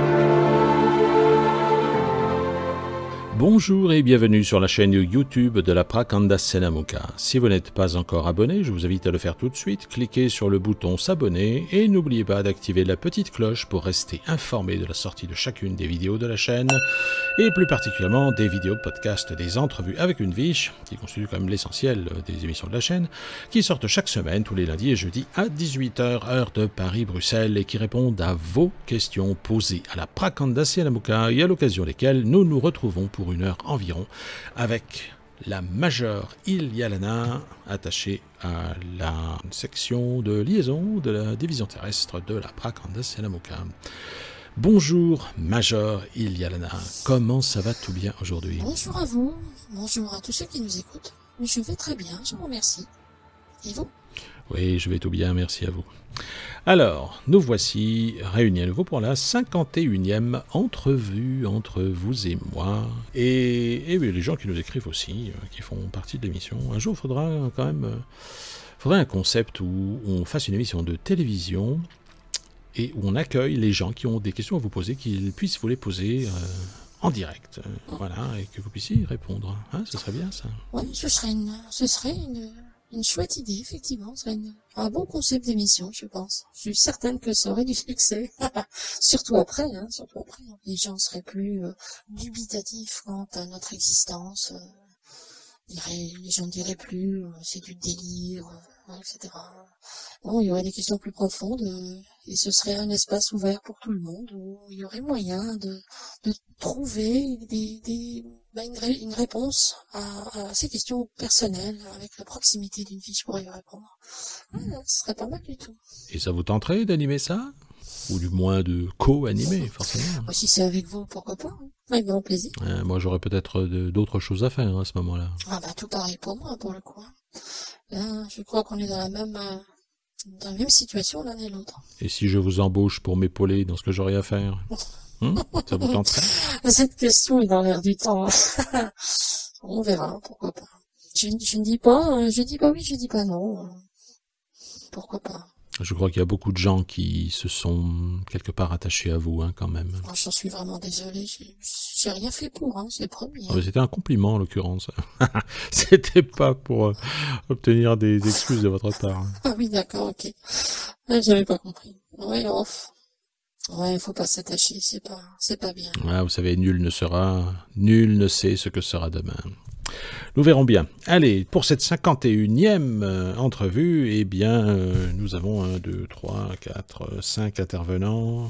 Bonjour et bienvenue sur la chaîne YouTube de la Prakanda Senamuka. Si vous n'êtes pas encore abonné, je vous invite à le faire tout de suite. Cliquez sur le bouton s'abonner et n'oubliez pas d'activer la petite cloche pour rester informé de la sortie de chacune des vidéos de la chaîne et plus particulièrement des vidéos podcast, des entrevues avec une viche qui constitue quand même l'essentiel des émissions de la chaîne qui sortent chaque semaine tous les lundis et jeudis à 18h heure de Paris-Bruxelles et qui répondent à vos questions posées à la Prakanda Senamuka et à l'occasion desquelles nous nous retrouvons pour une heure environ avec la majeure Ilialana attachée à la section de liaison de la division terrestre de la Prakanda Senamuka. Bonjour majeure Ilialana, comment ça va tout bien aujourd'hui? Bonjour à vous, bonjour à tous ceux qui nous écoutent. Je vais très bien, je vous remercie. Et vous? Oui, je vais tout bien, merci à vous. Alors, nous voici réunis à nouveau pour la 51e entrevue entre vous et moi, et les gens qui nous écrivent aussi, qui font partie de l'émission. Un jour, il faudra quand même faudrait un concept où on fasse une émission de télévision et où on accueille les gens qui ont des questions à vous poser, qu'ils puissent vous les poser en direct, voilà, et que vous puissiez y répondre. Hein, ce serait bien ça. Oui, ce serait une chouette idée, effectivement. Ce serait un bon concept d'émission, je pense. Je suis certaine que ça aurait du succès. Surtout après. Les gens seraient plus dubitatifs quant à notre existence. Les gens ne diraient plus c'est du délire, etc. Bon, il y aurait des questions plus profondes et ce serait un espace ouvert pour tout le monde où il y aurait moyen de trouver une réponse à ces questions personnelles avec la proximité d'une fiche pour y répondre. Ce serait pas mal du tout. Et ça vous tenterait d'animer ça? Ou du moins de co-animer, forcément. Si c'est avec vous, pourquoi pas, hein. Avec grand plaisir. Moi, j'aurais peut-être d'autres choses à faire à ce moment-là. Ah bah tout pareil pour moi, pour le coup. Là, je crois qu'on est dans la même situation l'un et l'autre. Et si je vous embauche pour m'épauler dans ce que j'aurais à faire, ça vous tenterait? Cette question est dans l'air du temps. On verra, pourquoi pas. Je ne dis pas, je dis pas oui, je dis pas non. Pourquoi pas. Je crois qu'il y a beaucoup de gens qui se sont quelque part attachés à vous, quand même. Oh, j'en suis vraiment désolé, j'ai rien fait pour, c'est promis. C'était un compliment en l'occurrence. C'était pas pour obtenir des excuses de votre part. Ah oui, d'accord, ok. J'avais pas compris. Ouais, faut pas s'attacher, c'est pas bien. Vous savez, nul ne sait ce que sera demain. Nous verrons bien. Allez, pour cette 51e entrevue, eh bien, nous avons 1, 2, 3, 4, 5 intervenants.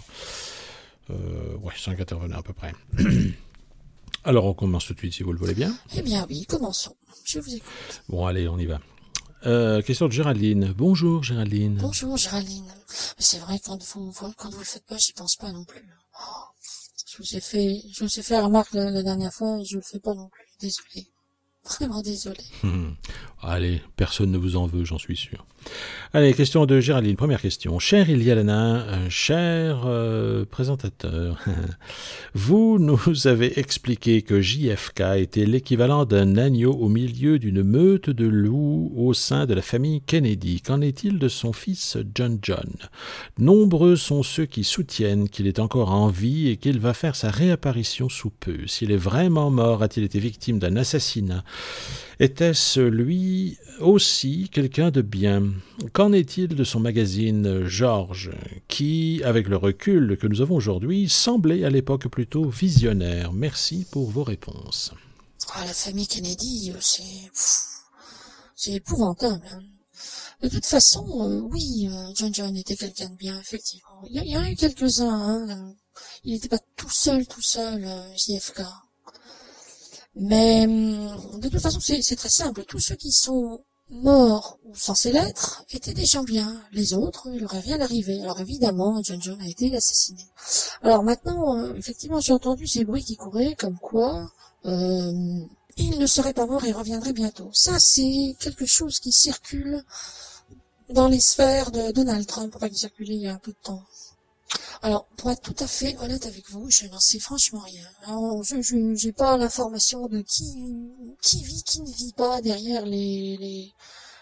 5 intervenants à peu près. Alors, on commence tout de suite, si vous le voulez bien. Eh bien oui, commençons. Je vous écoute. Bon, allez, on y va. Question de Géraldine. Bonjour, Géraldine. Bonjour, Géraldine. C'est vrai, quand vous le faites pas, j'y pense pas non plus. Je vous ai fait remarque la dernière fois, et je le fais pas non plus. Désolé. Vraiment désolé. Allez, personne ne vous en veut, j'en suis sûr. Allez, question de Géraldine. Première question. Cher Ilialana, cher présentateur, vous nous avez expliqué que JFK était l'équivalent d'un agneau au milieu d'une meute de loups au sein de la famille Kennedy. Qu'en est-il de son fils John? Nombreux sont ceux qui soutiennent qu'il est encore en vie et qu'il va faire sa réapparition sous peu. S'il est vraiment mort, a-t-il été victime d'un assassinat? Était-ce lui aussi quelqu'un de bien? Qu'en est-il de son magazine George, qui, avec le recul que nous avons aujourd'hui, semblait à l'époque plutôt visionnaire? Merci pour vos réponses. La famille Kennedy, c'est épouvantable. De toute façon, oui, John était quelqu'un de bien, effectivement. Il y en a eu quelques-uns, il n'était pas tout seul, JFK. Mais de toute façon, c'est très simple. Tous ceux qui sont morts ou censés l'être étaient des gens bien. Les autres, il leur est rien arrivé. Alors évidemment, John a été assassiné. Alors maintenant, effectivement, j'ai entendu ces bruits qui couraient, comme quoi il ne serait pas mort et reviendrait bientôt. Ça, c'est quelque chose qui circule dans les sphères de Donald Trump, qui circulait il y a un peu de temps. Alors, pour être tout à fait honnête avec vous, je n'en sais franchement rien. Alors, j'ai pas l'information de qui vit, qui ne vit pas derrière les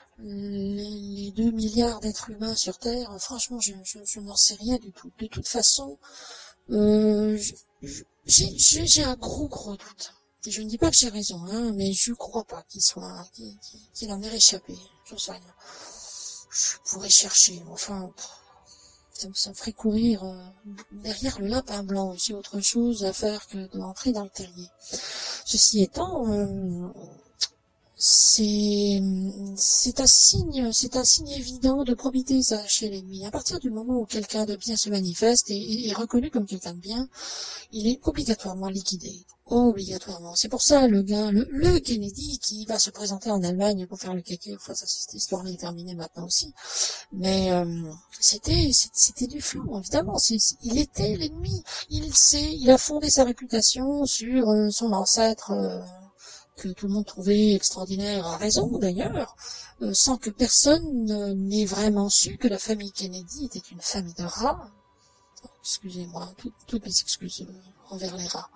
2 milliards d'êtres humains sur Terre. Franchement, je n'en sais rien du tout. De toute façon, Euh, j'ai un gros doute. Et je ne dis pas que j'ai raison, hein, mais je crois pas qu'il en ait réchappé. J'en sais rien. Je pourrais chercher, enfin, ça me ferait courir derrière le lapin blanc. J'ai autre chose à faire que d'entrer dans le terrier. Ceci étant, c'est un signe évident de probité, ça, chez l'ennemi. À partir du moment où quelqu'un de bien se manifeste et est reconnu comme quelqu'un de bien, il est obligatoirement liquidé. Obligatoirement. C'est pour ça, le Kennedy qui va se présenter en Allemagne pour faire le kéké, enfin, ça, cette histoire-là est terminée maintenant aussi. Mais, c'était du flou, évidemment. Il était l'ennemi. Il a fondé sa réputation sur son ancêtre, que tout le monde trouvait extraordinaire, à raison d'ailleurs, sans que personne n'ait vraiment su que la famille Kennedy était une famille de rats. Excusez-moi, toutes mes excuses envers les rats.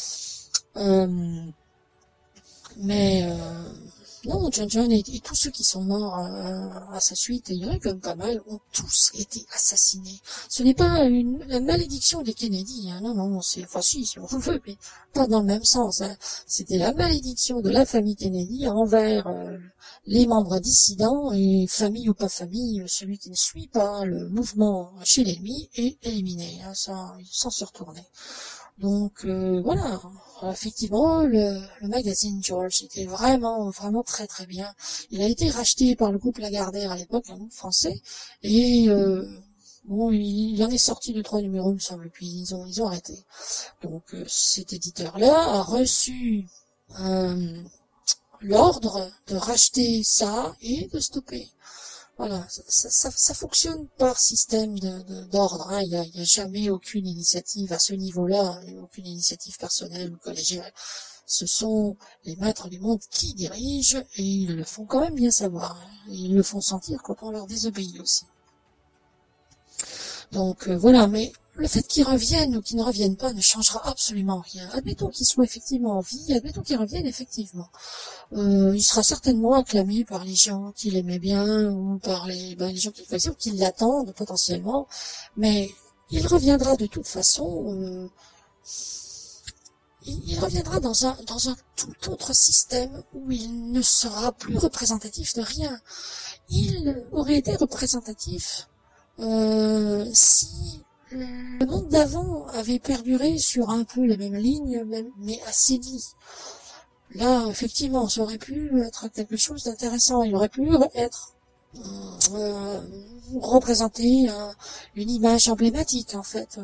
Mais non, John et tous ceux qui sont morts à sa suite, et il y en a quand même pas mal, ont tous été assassinés. Ce n'est pas la malédiction des Kennedy, hein, non, enfin si on veut, mais pas dans le même sens. Hein. C'était la malédiction de la famille Kennedy envers les membres dissidents, et famille ou pas famille, celui qui ne suit pas le mouvement chez l'ennemi est éliminé, hein, sans se retourner. Donc voilà, effectivement, le magazine George était vraiment très très bien. Il a été racheté par le groupe Lagardère à l'époque, un groupe français, et bon, il en est sorti de 3 numéros, il me semble, puis ils ont arrêté. Donc cet éditeur-là a reçu l'ordre de racheter ça et de stopper. Voilà, ça fonctionne par système d'ordre. Hein. Il y a jamais aucune initiative à ce niveau-là, aucune initiative personnelle ou collégiale. Ce sont les maîtres du monde qui dirigent et ils le font quand même bien savoir. Hein. Et ils le font sentir quand on leur désobéit aussi. Donc voilà, mais le fait qu'ils reviennent ou qu'ils ne reviennent pas ne changera absolument rien. Admettons qu'ils soient effectivement en vie, admettons qu'ils reviennent effectivement. Il sera certainement acclamé par les gens qui l'aimaient bien ou par les gens qui le connaissaient ou qui l'attendent potentiellement, mais il reviendra de toute façon. Il reviendra dans un tout autre système où il ne sera plus représentatif de rien. Il aurait été représentatif si le monde d'avant avait perduré sur un peu les mêmes lignes, mais assaini. Là, effectivement, ça aurait pu être quelque chose d'intéressant. Il aurait pu être représenter une image emblématique, en fait,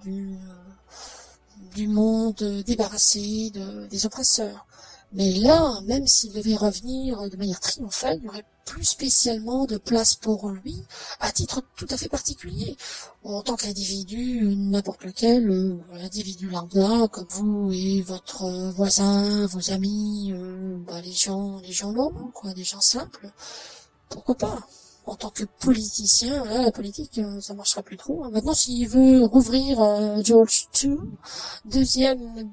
du monde débarrassé des oppresseurs. Mais là, même s'il devait revenir de manière triomphale, il n'y aurait plus spécialement de place pour lui, à titre tout à fait particulier. En tant qu'individu, n'importe lequel, individu lambda, comme vous et votre voisin, vos amis, les gens normaux, quoi, des gens simples. Pourquoi pas? En tant que politicien, là, la politique, ça marchera plus trop. Maintenant, s'il veut rouvrir George II, deuxième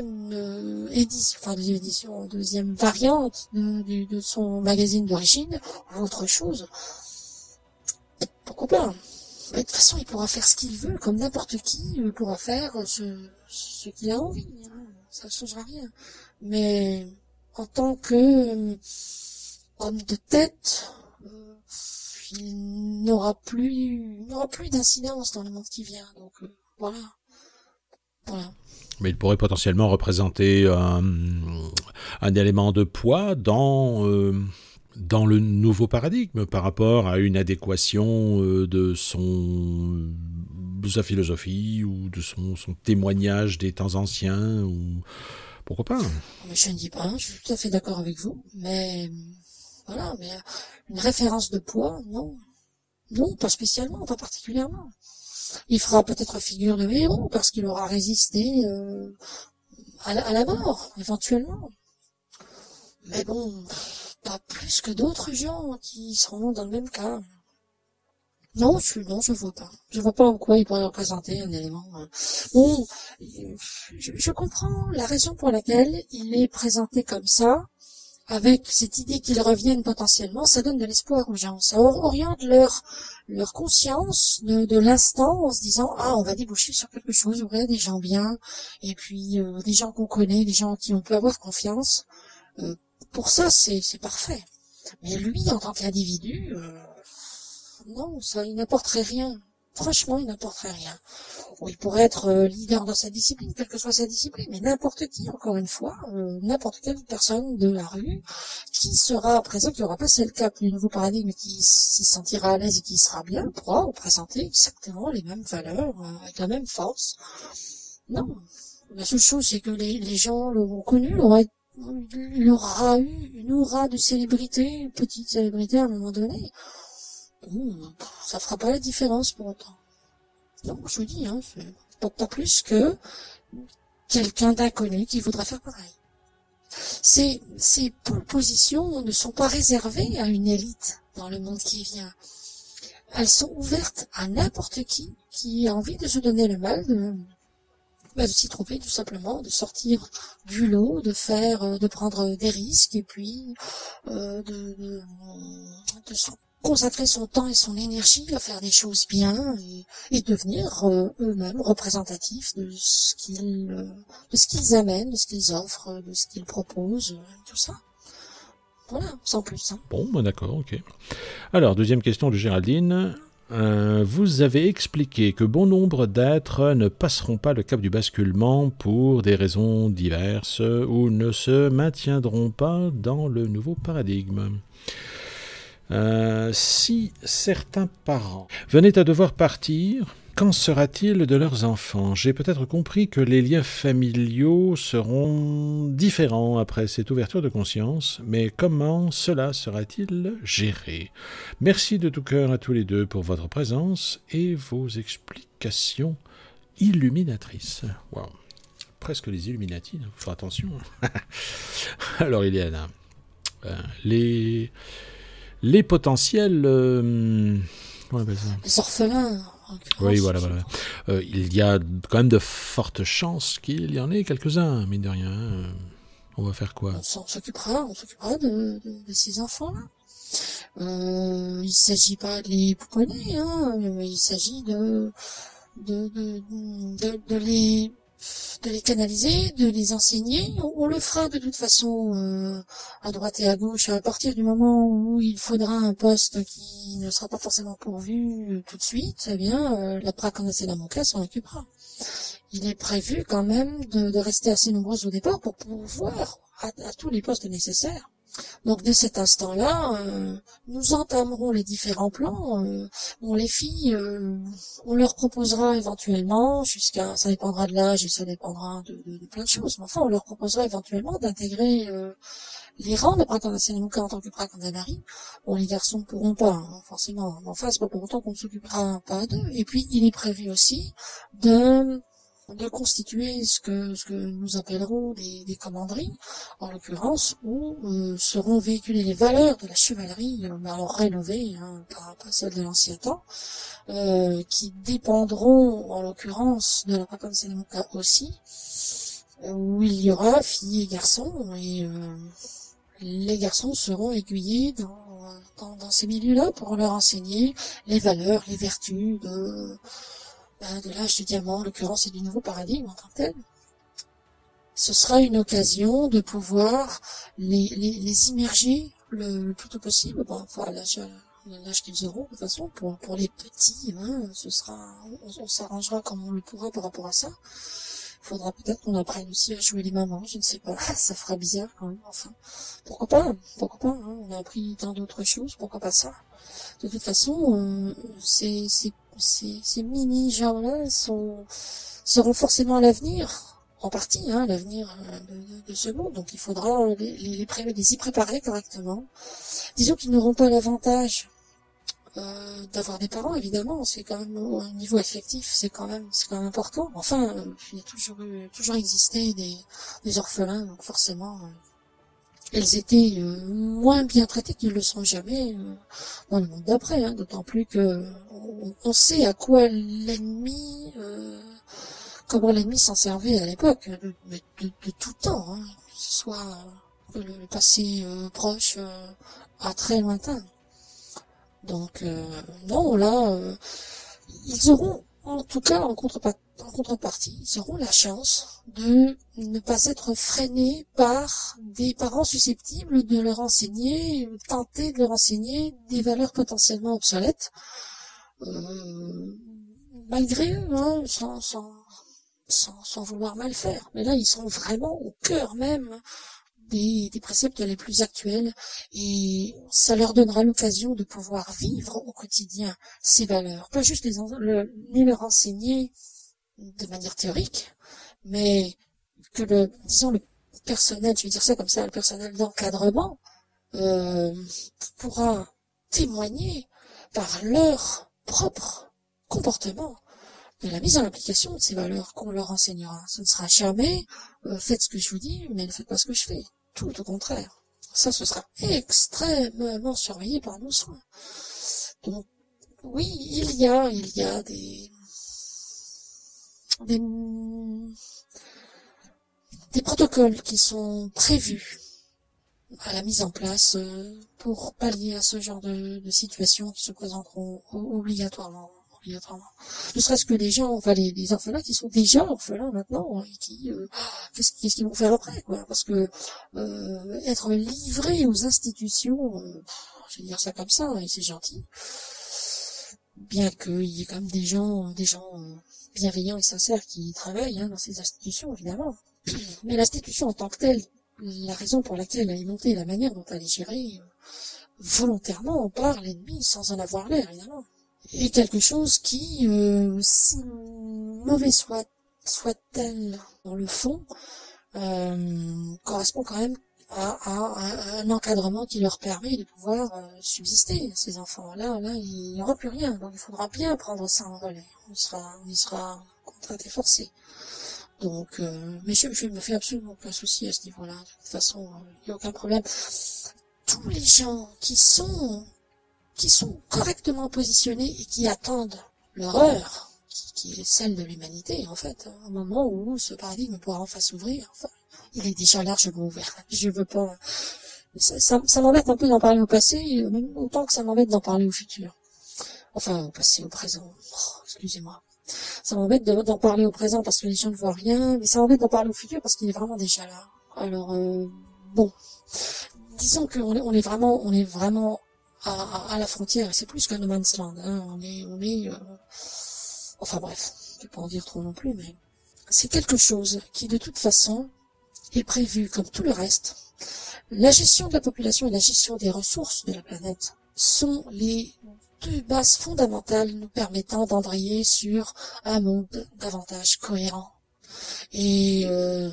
édition, deuxième variante de son magazine d'origine, ou autre chose, pourquoi pas? Mais de toute façon, il pourra faire ce qu'il veut, comme n'importe qui pourra faire ce qu'il a envie. Hein. Ça ne changera rien. Mais en tant que homme de tête, il n'aura plus d'incidence dans le monde qui vient. Donc voilà. Mais il pourrait potentiellement représenter un élément de poids dans le nouveau paradigme par rapport à une adéquation de sa philosophie ou de son témoignage des temps anciens ou pourquoi pas. Mais je ne dis pas, je suis tout à fait d'accord avec vous, mais voilà, mais une référence de poids, non, pas spécialement, pas particulièrement. Il fera peut-être figure de héros parce qu'il aura résisté à la mort, éventuellement. Mais bon, pas plus que d'autres gens qui seront dans le même cas. Non, je vois pas. Je vois pas en quoi il pourrait représenter un élément. Bon, je comprends la raison pour laquelle il est présenté comme ça. avec cette idée qu'ils reviennent potentiellement, ça donne de l'espoir aux gens. Ça oriente leur conscience de l'instant en se disant, ah, on va déboucher sur quelque chose, il y aurait des gens bien, et puis des gens qu'on connaît, des gens en qui on peut avoir confiance. Pour ça, c'est parfait. Mais lui, en tant qu'individu, non, ça, il n'apporterait rien. Franchement, il n'apporterait rien. Bon, il pourrait être leader dans sa discipline, quelle que soit sa discipline, mais n'importe qui, encore une fois, n'importe quelle personne de la rue qui sera présent, qui aura passé le cap du nouveau paradigme, qui s'y sentira à l'aise et qui sera bien, pourra représenter exactement les mêmes valeurs, avec la même force. Non. La seule chose, c'est que les gens l'auront connu, il aura eu une aura de célébrité, une petite célébrité à un moment donné. Ça fera pas la différence pour autant. Non, je vous dis, c'est pas plus que quelqu'un d'inconnu qui voudrait faire pareil. Ces pôles positions ne sont pas réservées à une élite dans le monde qui vient. Elles sont ouvertes à n'importe qui a envie de se donner le mal, de s'y tromper tout simplement, de sortir du lot, de prendre des risques et puis de consacrer son temps et son énergie à faire des choses bien et devenir eux-mêmes représentatifs de ce qu'ils amènent, de ce qu'ils offrent, de ce qu'ils proposent, tout ça. Voilà, sans plus. Bon, d'accord, ok. Alors, deuxième question de Géraldine. Vous avez expliqué que bon nombre d'êtres ne passeront pas le cap du basculement pour des raisons diverses ou ne se maintiendront pas dans le nouveau paradigme. Si certains parents venaient à devoir partir, qu'en sera-t-il de leurs enfants? J'ai peut-être compris que les liens familiaux seront différents après cette ouverture de conscience, mais comment cela sera-t-il géré? Merci de tout cœur à tous les deux pour votre présence et vos explications illuminatrices. Wow. Presque les Illuminati, il faut faire attention. Alors, Iliana, les potentiels... les orphelins. Oui, voilà. Il y a quand même de fortes chances qu'il y en ait quelques-uns, mine de rien. On va faire quoi? On s'occupera de ces enfants-là. Il s'agit pas de les pouponner, il s'agit de les canaliser, de les enseigner. On le fera de toute façon à droite et à gauche à partir du moment où il faudra un poste qui ne sera pas forcément pourvu tout de suite. Eh bien, la Prakandasenamuka s'en occupera. Il est prévu quand même de rester assez nombreux au départ pour pouvoir à tous les postes nécessaires. Donc dès cet instant-là, nous entamerons les différents plans. Les filles, on leur proposera éventuellement, ça dépendra de l'âge et ça dépendra de plein de choses, mais enfin on leur proposera éventuellement d'intégrer les rangs de Prakandasenamuka en tant que Prakandamari. Bon, les garçons ne pourront pas, forcément. Enfin, c'est pas pour autant qu'on ne s'occupera pas d'eux. Et puis il est prévu aussi de constituer ce que nous appellerons des commanderies, en l'occurrence, où seront véhiculées les valeurs de la chevalerie, alors rénovées, pas celles de l'ancien temps, qui dépendront, en l'occurrence, de la Prakandasenamuka aussi, où il y aura filles et garçons, et les garçons seront aiguillés dans ces milieux-là pour leur enseigner les valeurs, les vertus de l'âge du diamant, en l'occurrence, et du nouveau paradigme en tant que tel. Ce sera une occasion de pouvoir les immerger le plus tôt possible. Bon, enfin, l'âge qu'ils auront, de toute façon, pour les petits, on s'arrangera comme on le pourra par rapport à ça. Il faudra peut-être qu'on apprenne aussi à jouer les mamans, je ne sais pas, ça fera bizarre quand même, enfin. Pourquoi pas, on a appris tant d'autres choses, pourquoi pas ça? De toute façon, ces mini-gens-là seront forcément l'avenir, en partie, l'avenir de ce monde, donc il faudra les y préparer correctement. Disons qu'ils n'auront pas l'avantage d'avoir des parents, évidemment, c'est quand même au niveau affectif, c'est quand même important. Enfin, il y a toujours existé des orphelins, donc forcément, elles étaient moins bien traitées qu'ils le sont jamais dans le monde d'après, d'autant plus que on sait à quoi comment l'ennemi s'en servait à l'époque, de tout temps, que ce soit le passé proche à très lointain. Donc non, là, ils auront, en tout cas en contrepartie, ils auront la chance de ne pas être freinés par des parents susceptibles de leur enseigner, tenter de leur enseigner des valeurs potentiellement obsolètes, malgré eux, hein, sans vouloir mal faire. Mais là, ils sont vraiment au cœur même des préceptes les plus actuels, et ça leur donnera l'occasion de pouvoir vivre au quotidien ces valeurs. Pas juste les leur enseigner de manière théorique, mais que le personnel, je vais dire ça comme ça, le personnel d'encadrement pourra témoigner par leur propre comportement de la mise en application de ces valeurs qu'on leur enseignera. Ce ne sera jamais faites ce que je vous dis, mais ne faites pas ce que je fais. Tout au contraire. Ça, ce sera extrêmement surveillé par nos soins. Donc, oui, il y a des protocoles qui sont prévus à la mise en place pour pallier à ce genre de situations qui se présenteront obligatoirement. Ne serait-ce que les gens, enfin les orphelins qui sont déjà orphelins maintenant, et qui qu'est-ce qu'ils vont faire après, quoi, parce que être livré aux institutions, je vais dire ça comme ça, et c'est gentil, bien qu'il y ait quand même des gens bienveillants et sincères qui travaillent dans ces institutions, évidemment. Mais l'institution en tant que telle, la raison pour laquelle elle est montée, la manière dont elle est gérée, volontairement par l'ennemi, sans en avoir l'air, évidemment. Et quelque chose qui, si mauvais soit-elle dans le fond, correspond quand même à un encadrement qui leur permet de pouvoir subsister, ces enfants. Là, il n'y aura plus rien, donc il faudra bien prendre ça en relais. On y sera contraint et forcé. Donc, mais je ne me fais absolument aucun souci à ce niveau-là. De toute façon, il n'y a aucun problème. Tous les gens qui sont correctement positionnés et qui attendent leur heure, qui est celle de l'humanité, en fait, au moment où ce paradigme pourra enfin s'ouvrir. Enfin, il est déjà largement ouvert. Je veux pas... Ça m'embête un peu d'en parler au passé, même autant que ça m'embête d'en parler au futur. Enfin, au passé, au présent. Oh, excusez-moi. Ça m'embête d'en parler au présent parce que les gens ne voient rien, mais ça m'embête d'en parler au futur parce qu'il est vraiment déjà là. Alors, bon. Disons qu'on est vraiment à la frontière, et c'est plus qu'un no man's land, hein. On est enfin bref, je vais pas en dire trop non plus, mais c'est quelque chose qui de toute façon est prévu comme tout le reste. La gestion de la population et la gestion des ressources de la planète sont les deux bases fondamentales nous permettant d'embrayer sur un monde davantage cohérent. Et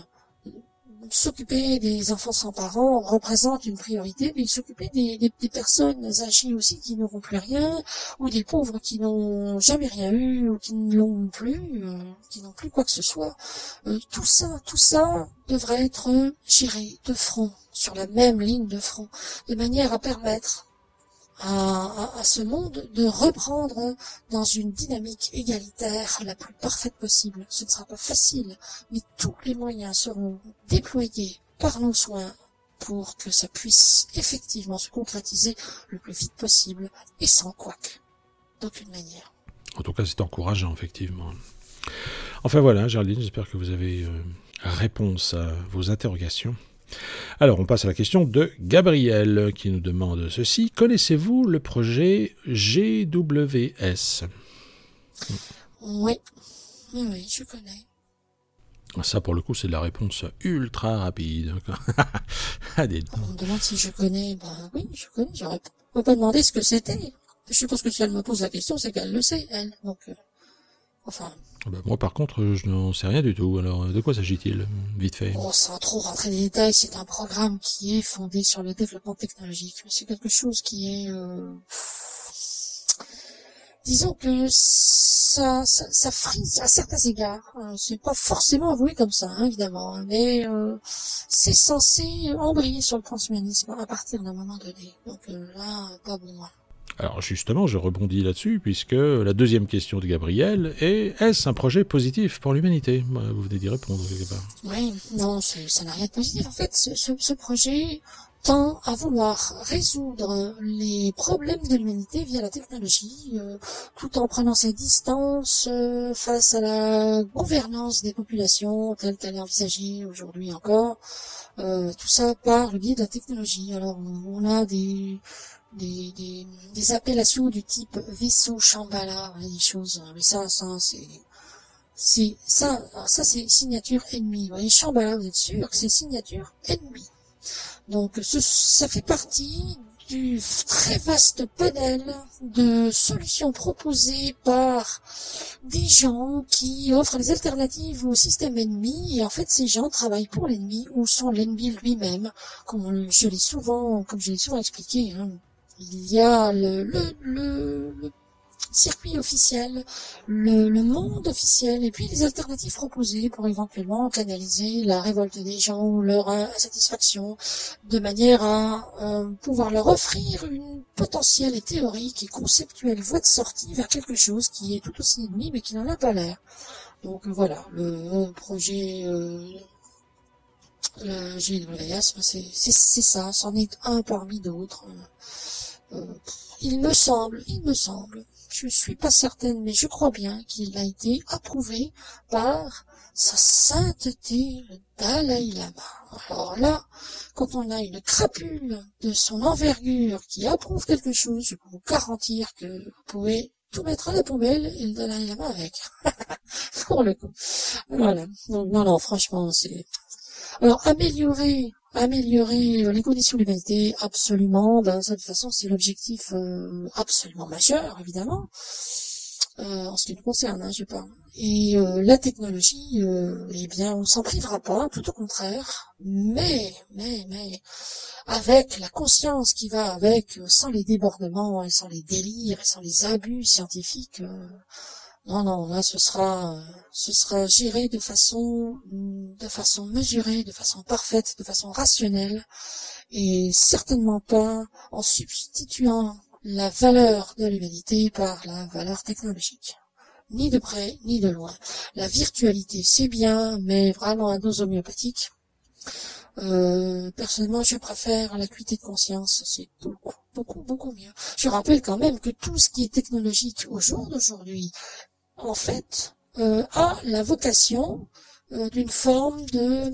s'occuper des enfants sans parents représente une priorité, mais s'occuper des personnes âgées aussi qui n'auront plus rien, ou des pauvres qui n'ont jamais rien eu, ou qui ne l'ont plus, qui n'ont plus quoi que ce soit, tout ça devrait être géré de front, sur la même ligne de front, de manière à permettre à ce monde de reprendre dans une dynamique égalitaire la plus parfaite possible. Ce ne sera pas facile, mais tous les moyens seront déployés par nos soins pour que ça puisse effectivement se concrétiser le plus vite possible et sans couac, d'aucune manière. En tout cas, c'est encourageant, effectivement. Enfin voilà, Géraldine, j'espère que vous avez réponse à vos interrogations. Alors, on passe à la question de Gabriel, qui nous demande ceci. Connaissez-vous le projet GWS? Oui, je connais. Ça, pour le coup, c'est de la réponse ultra rapide. On me demande si je connais. Ben oui, je connais. J'aurais pas demandé ce que c'était. Je suppose que si elle me pose la question, c'est qu'elle le sait, elle. Donc, enfin... moi, par contre, je n'en sais rien du tout. Alors, de quoi s'agit-il, vite fait? Sans trop rentrer dans les détails, c'est un programme qui est fondé sur le développement technologique. C'est quelque chose qui est... disons que ça frise à certains égards. C'est pas forcément avoué comme ça, hein, évidemment. Mais c'est censé embrayer sur le transhumanisme à partir d'un moment donné. Donc là, pas bon. Alors justement, je rebondis là-dessus, puisque la deuxième question de Gabriel est: est-ce un projet positif pour l'humanité? Vous venez d'y répondre quelque part. Oui, non, ça n'a rien de positif. En fait, ce projet tend à vouloir résoudre les problèmes de l'humanité via la technologie, tout en prenant ses distances face à la gouvernance des populations telle qu'elle est envisagée aujourd'hui encore. Tout ça par le biais de la technologie. Alors, on a des appellations du type vaisseau Shambhala, des choses, mais ça c'est signature ennemie. Vous voyez, Shambhala, vous êtes sûr que c'est signature ennemie. Donc ça fait partie du très vaste panel de solutions proposées par des gens qui offrent des alternatives au système ennemi, et en fait ces gens travaillent pour l'ennemi ou sont l'ennemi lui-même, comme je l'ai souvent expliqué. Hein. Il y a le circuit officiel, le monde officiel, et puis les alternatives proposées pour éventuellement canaliser la révolte des gens ou leur insatisfaction, de manière à pouvoir leur offrir une potentielle et théorique et conceptuelle voie de sortie vers quelque chose qui est tout aussi ennemi mais qui n'en a pas l'air. Donc voilà, le projet la GWS, c'est ça, c'en est un parmi d'autres. Il me semble, je suis pas certaine, mais je crois bien qu'il a été approuvé par sa sainteté, le Dalai Lama. Alors là, quand on a une crapule de son envergure qui approuve quelque chose, je peux vous garantir que vous pouvez tout mettre à la poubelle et le Dalai Lama avec. Pour le coup. Voilà. Donc, non, franchement, c'est... Alors, améliorer les conditions de l'humanité, absolument. De toute façon, c'est l'objectif absolument majeur, évidemment, en ce qui nous concerne, hein, je parle. Et la technologie, eh bien, on s'en privera pas, tout au contraire. Mais, avec la conscience qui va avec, sans les débordements et sans les délires et sans les abus scientifiques. Non, là, ce sera géré de façon mesurée, de façon parfaite, de façon rationnelle, et certainement pas en substituant la valeur de l'humanité par la valeur technologique. Ni de près, ni de loin. La virtualité, c'est bien, mais vraiment à dose homéopathique. Personnellement, je préfère l'acuité de conscience, c'est beaucoup mieux. Je rappelle quand même que tout ce qui est technologique au jour d'aujourd'hui, en fait, a la vocation d'une forme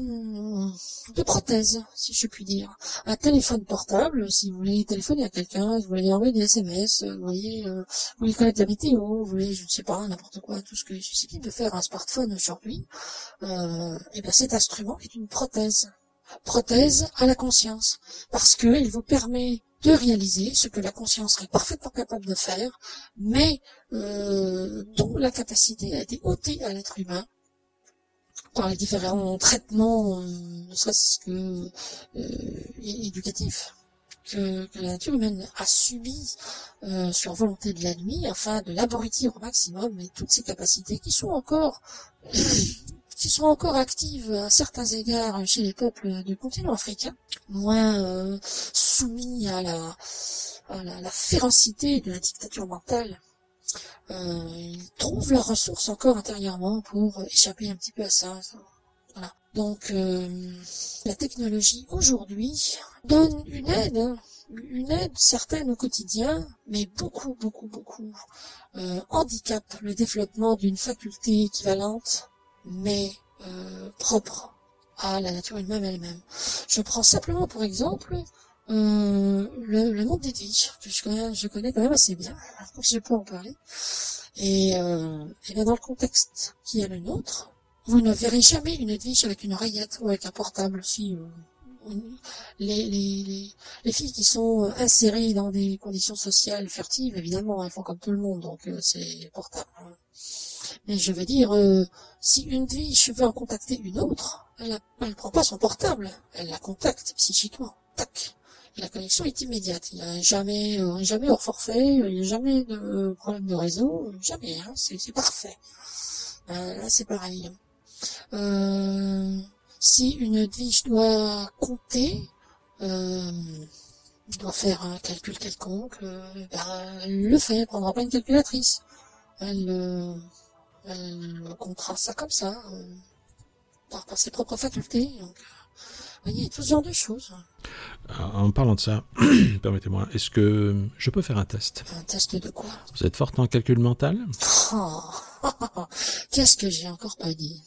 de prothèse, si je puis dire. Un téléphone portable, si vous voulez téléphoner à quelqu'un, vous voulez envoyer des SMS, vous voulez connaître la météo, vous voulez, je ne sais pas, n'importe quoi, tout ce que est susceptible de faire un smartphone aujourd'hui, et ben cet instrument est une prothèse. Prothèse à la conscience, parce que il vous permet de réaliser ce que la conscience serait parfaitement capable de faire, mais dont la capacité a été ôtée à l'être humain par les différents traitements, ne serait-ce que éducatifs, que la nature humaine a subi sur volonté de l'ennemi, afin de l'abrutir au maximum, et toutes ces capacités qui sont encore actives à certains égards chez les peuples du continent africain, moins soumis à la férocité de la dictature mentale. Ils trouvent leurs ressources encore intérieurement pour échapper un petit peu à ça. Voilà. Donc la technologie aujourd'hui donne une aide certaine au quotidien, mais beaucoup handicape le développement d'une faculté équivalente, mais propre à la nature elle-même. Je prends simplement pour exemple le monde des Twitch, que je connais quand même assez bien, donc je peux en parler. Et bien dans le contexte qui est le nôtre, vous ne verrez jamais une Twitch avec une oreillette ou avec un portable. Si les filles qui sont insérées dans des conditions sociales furtives, évidemment, elles font comme tout le monde, donc c'est portable. Mais je veux dire, si une Twitch veut en contacter une autre, elle prend pas son portable, elle la contacte psychiquement. Tac. Et la connexion est immédiate. Il n'y a jamais hors forfait, il n'y a jamais de problème de réseau, jamais, hein, c'est parfait. Là, c'est pareil. Si une Twitch doit compter, doit faire un calcul quelconque, elle le fait, elle prendra pas une calculatrice. Elle comptera ça comme ça, par ses propres facultés. Donc, vous voyez, tout ce genre de choses. En parlant de ça, permettez-moi, est-ce que je peux faire un test? Un test de quoi? Vous êtes forte en calcul mental? Oh, qu'est-ce que j'ai encore pas dit?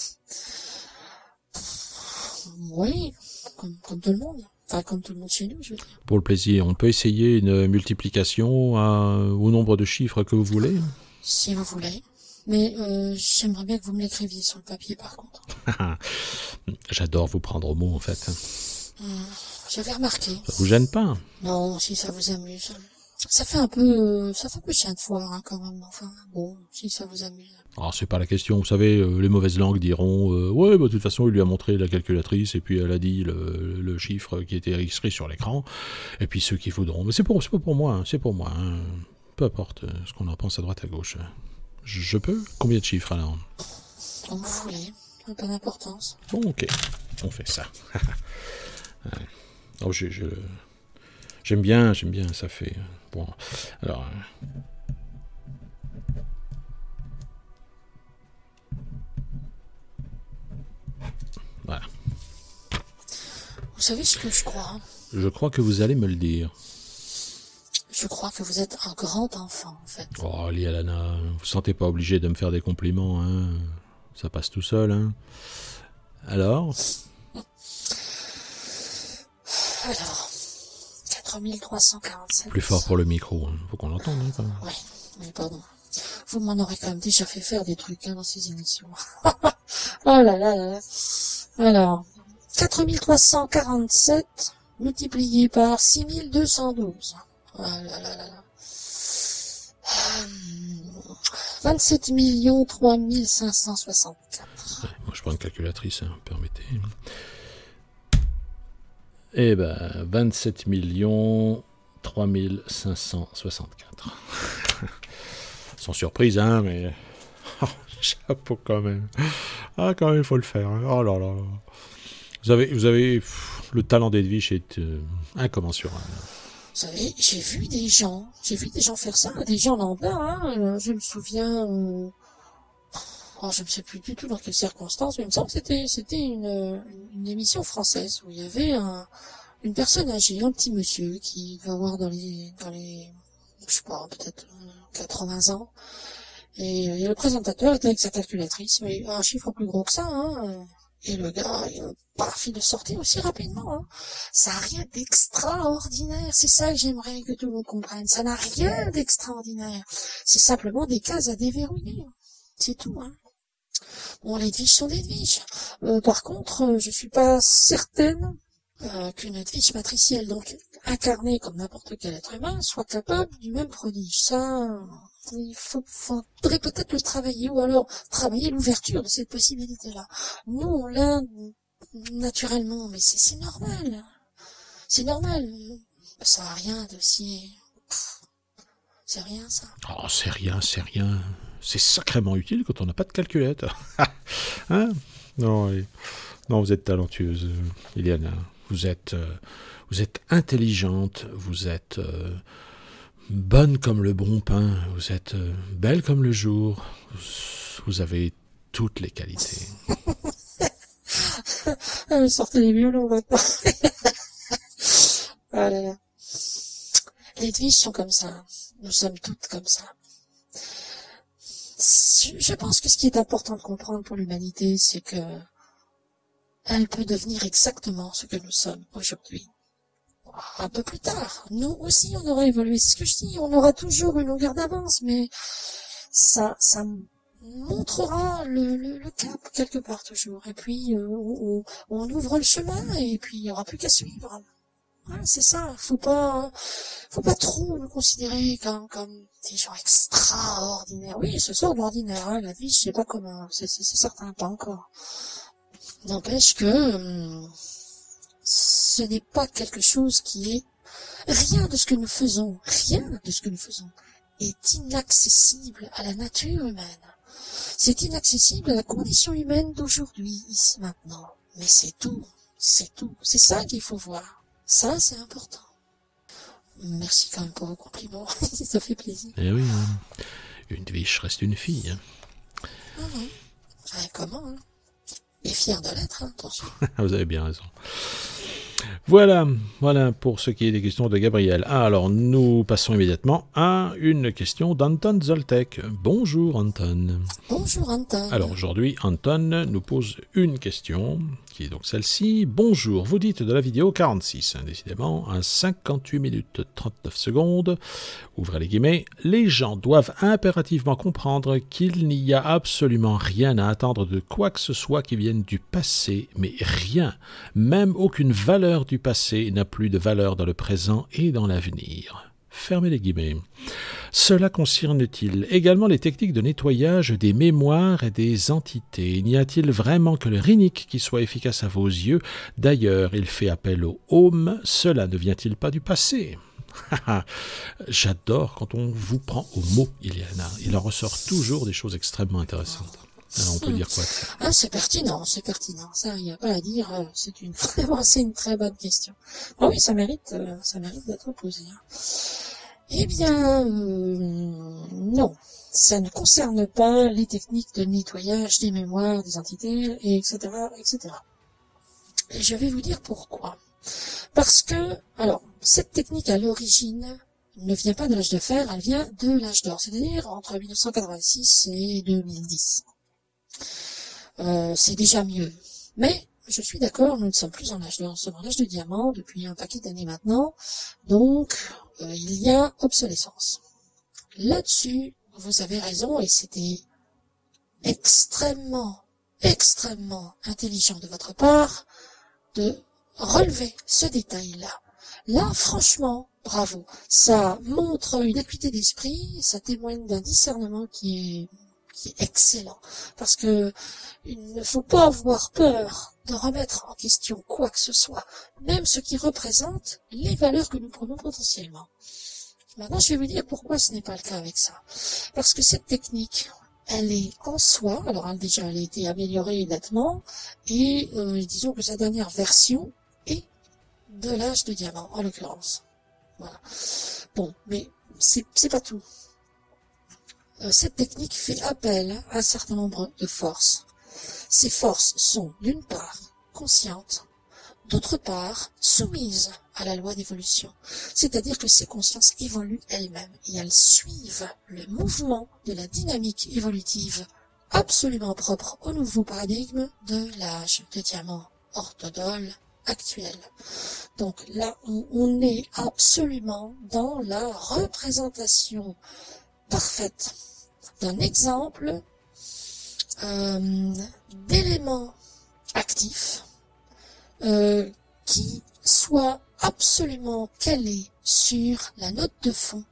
Oui, comme tout le monde. Enfin, comme tout le monde chez nous, je veux dire. Pour le plaisir, on peut essayer une multiplication au nombre de chiffres que vous voulez? Si vous voulez. Mais j'aimerais bien que vous me l'écriviez sur le papier, par contre. J'adore vous prendre au mot, en fait. J'avais remarqué. Ça vous gêne pas? Non, si ça vous amuse. Ça fait un peu chien de foire, hein, quand même. Enfin, bon, si ça vous amuse. Alors, c'est pas la question. Vous savez, les mauvaises langues diront ouais, bah, de toute façon, il lui a montré la calculatrice et puis elle a dit le chiffre qui était inscrit sur l'écran. Et puis ceux qui voudront. Mais c'est pas pour moi, hein, c'est pour moi. Hein. Peu importe ce qu'on en pense à droite à gauche. Je peux? Combien de chiffres alors? Comme vous voulez. Pas d'importance. Bon, ok. On fait ça. Oh, j'aime bien, ça fait. Bon, alors. Voilà. Vous savez ce que je crois? Je crois que vous allez me le dire. Je crois que vous êtes un grand enfant, en fait. Oh, Lialana, vous sentez pas obligé de me faire des compliments, hein? Ça passe tout seul, hein? Alors? Alors, 4347. Plus fort pour le micro, hein. Faut qu'on l'entende, hein, quand même. Oui, mais pardon. Vous m'en aurez quand même déjà fait faire des trucs, hein, dans ces émissions. Oh là là là là. Alors, 4347 multiplié par 6212. Oh là là là là. 27 3564. Ouais, moi, je prends une calculatrice, hein, permettez. Eh ben, 27 3564. Sans surprise, hein, mais... Oh, chapeau quand même. Ah, quand même, il faut le faire. Hein. Oh là là. Vous avez le talent d'Edwige est incommensurable. Vous savez, j'ai vu des gens faire ça, des gens lambda, hein, je me souviens, je ne sais plus du tout dans quelles circonstances, mais il me semble que c'était une émission française où il y avait une personne âgée, un petit monsieur qui va avoir dans les, je sais pas, peut-être 80 ans, et le présentateur était avec sa calculatrice, mais un chiffre plus gros que ça, hein. Et le gars, il le sortait aussi rapidement. Hein. Ça n'a rien d'extraordinaire. C'est ça que j'aimerais que tout le monde comprenne. Ça n'a rien d'extraordinaire. C'est simplement des cases à déverrouiller. C'est tout. Hein. Bon, les Edwige sont des Edwige. Par contre, je suis pas certaine qu'une Edwige matricielle, donc incarnée comme n'importe quel être humain, soit capable du même prodige. Ça, il faudrait peut-être le travailler, ou alors travailler l'ouverture de cette possibilité-là. Nous, on l'a naturellement, mais c'est normal. C'est normal. Ça n'a rien de si... C'est rien, ça. Oh, c'est rien. C'est sacrément utile quand on n'a pas de calculette. Hein? Non, vous êtes talentueuse, Iliana. Vous êtes intelligente, vous êtes bonne comme le bon pain, vous êtes belle comme le jour, vous avez toutes les qualités. Sortez les violons maintenant. Ah là là. Les Edwige sont comme ça. Nous sommes toutes comme ça. Je pense que ce qui est important de comprendre pour l'humanité, c'est que elle peut devenir exactement ce que nous sommes aujourd'hui. Un peu plus tard, nous aussi on aura évolué, c'est ce que je dis, on aura toujours une longueur d'avance, mais ça montrera le cap quelque part toujours, et puis on ouvre le chemin, et puis il n'y aura plus qu'à suivre. Ouais, c'est ça, faut pas trop nous considérer comme des gens extraordinaires. Oui, ce sort de l'ordinaire, hein, la vie, je sais pas comment, c'est certain, pas encore. N'empêche que ce n'est pas quelque chose qui est... Rien de ce que nous faisons est inaccessible à la nature humaine. C'est inaccessible à la condition humaine d'aujourd'hui, ici, maintenant. Mais c'est tout. C'est ça qu'il faut voir. Ça, c'est important. Merci quand même pour vos compliments, ça fait plaisir. Eh oui, hein. Une biche reste une fille. Hein. Comment, hein? Et fier de l'être, hein, attention. Vous avez bien raison. Voilà pour ce qui est des questions de Gabriel. Alors, nous passons immédiatement à une question d'Anton Zoltek. Bonjour Anton. Bonjour Anton. Alors aujourd'hui, Anton nous pose une question, qui est donc celle-ci. Bonjour, vous dites de la vidéo 46, décidément, à 58 minutes 39 secondes, ouvrez les guillemets, les gens doivent impérativement comprendre qu'il n'y a absolument rien à attendre de quoi que ce soit qui vienne du passé, mais rien, même aucune valeur du passé n'a plus de valeur dans le présent et dans l'avenir. Fermez les guillemets. Cela concerne-t-il également les techniques de nettoyage des mémoires et des entités? N'y a-t-il vraiment que le Rinnik qui soit efficace à vos yeux? D'ailleurs, il fait appel au Home. Cela ne vient-il pas du passé? J'adore quand on vous prend au mot, Iliana. Il en ressort toujours des choses extrêmement intéressantes. Alors on peut dire quoi? Ah, c'est pertinent. Ça, il n'y a pas à dire. C'est une très bonne question. Ah oui, ça mérite d'être posé. Hein. Eh bien, non. Ça ne concerne pas les techniques de nettoyage des mémoires, des entités, etc., etc. Et je vais vous dire pourquoi. Parce que, alors, cette technique à l'origine ne vient pas de l'âge de fer, elle vient de l'âge d'or, c'est-à-dire entre 1986 et 2010. C'est déjà mieux. Mais, je suis d'accord, nous ne sommes plus en âge d'or, nous sommes en âge de diamant depuis un paquet d'années maintenant, donc il y a obsolescence. Là-dessus, vous avez raison, et c'était extrêmement intelligent de votre part de relever ce détail-là. Là, franchement, bravo. Ça montre une acuité d'esprit, ça témoigne d'un discernement qui est excellent. Parce que il ne faut pas avoir peur de remettre en question quoi que ce soit, même ce qui représente les valeurs que nous prenons potentiellement. Maintenant, je vais vous dire pourquoi ce n'est pas le cas avec ça. Parce que cette technique, elle est en soi, alors elle a été améliorée nettement, et disons que sa dernière version est de l'âge de diamant, en l'occurrence. Voilà. Bon, mais c'est pas tout. Cette technique fait appel à un certain nombre de forces. Ces forces sont, d'une part, conscientes, d'autre part, soumises à la loi d'évolution. C'est-à-dire que ces consciences évoluent elles-mêmes et elles suivent le mouvement de la dynamique évolutive absolument propre au nouveau paradigme de l'âge de diamant orthodole actuel. Donc là, on est absolument dans la représentation parfaite d'un exemple d'éléments actifs qui soit absolument calé sur la note de fond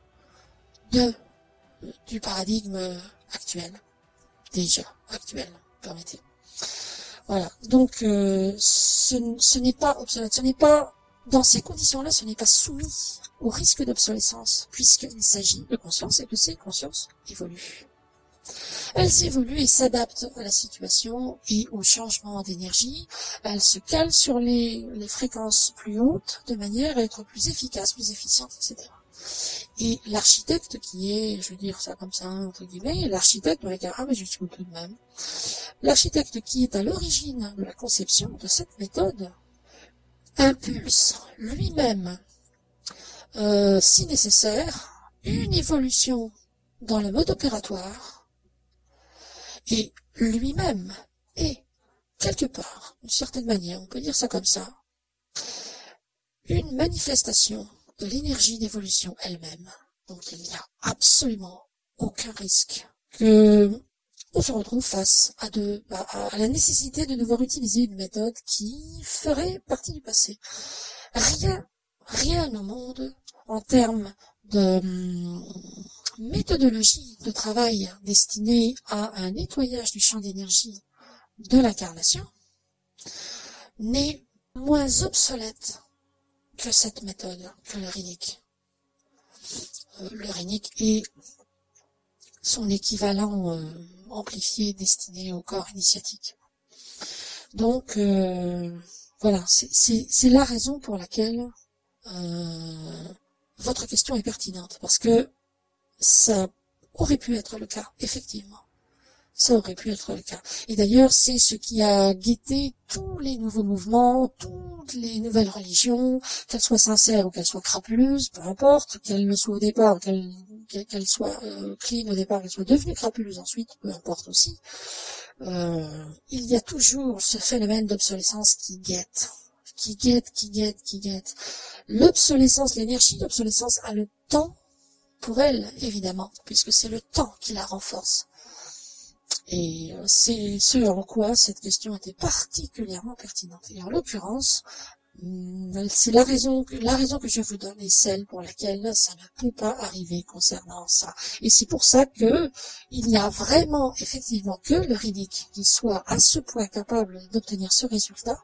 du paradigme actuel, permettez. Voilà, donc ce n'est pas obsolète, ce n'est pas, dans ces conditions-là, ce n'est pas soumis au risque d'obsolescence, puisqu'il s'agit de conscience et que ces consciences évoluent. Elles évoluent et s'adaptent à la situation et au changement d'énergie. Elles se calent sur les fréquences plus hautes de manière à être plus efficaces, plus efficientes, etc. Et l'architecte qui est, je veux dire ça comme ça, entre guillemets, l'architecte, mais jusqu'au tout de même, l'architecte qui est à l'origine de la conception de cette méthode impulse lui-même, si nécessaire, une évolution dans le mode opératoire et lui-même est, quelque part, d'une certaine manière, on peut dire ça comme ça, une manifestation de l'énergie d'évolution elle-même. Donc il n'y a absolument aucun risque que on se retrouve face à la nécessité de devoir utiliser une méthode qui ferait partie du passé. Rien au monde, en termes de méthodologie de travail destinée à un nettoyage du champ d'énergie de l'incarnation, n'est moins obsolète que cette méthode, que le Rinnik. Le Rinnik est son équivalent amplifié destiné au corps initiatique. Donc, voilà, c'est la raison pour laquelle votre question est pertinente, parce que ça aurait pu être le cas, effectivement. Ça aurait pu être le cas. Et d'ailleurs, c'est ce qui a guetté tous les nouveaux mouvements, toutes les nouvelles religions, qu'elles soient sincères ou qu'elles soient crapuleuses, peu importe, qu'elles le soient au départ, qu'elles soient clean au départ, qu'elles soient devenues crapuleuses ensuite, peu importe aussi. Il y a toujours ce phénomène d'obsolescence qui guette. L'obsolescence, l'énergie d'obsolescence a le temps pour elle, évidemment, puisque c'est le temps qui la renforce. Et c'est ce en quoi cette question était particulièrement pertinente. Et en l'occurrence, c'est la raison que je vous donne est celle pour laquelle ça ne peut pas arriver concernant ça. Et c'est pour ça que il n'y a vraiment, effectivement, que le Riddick qui soit à ce point capable d'obtenir ce résultat.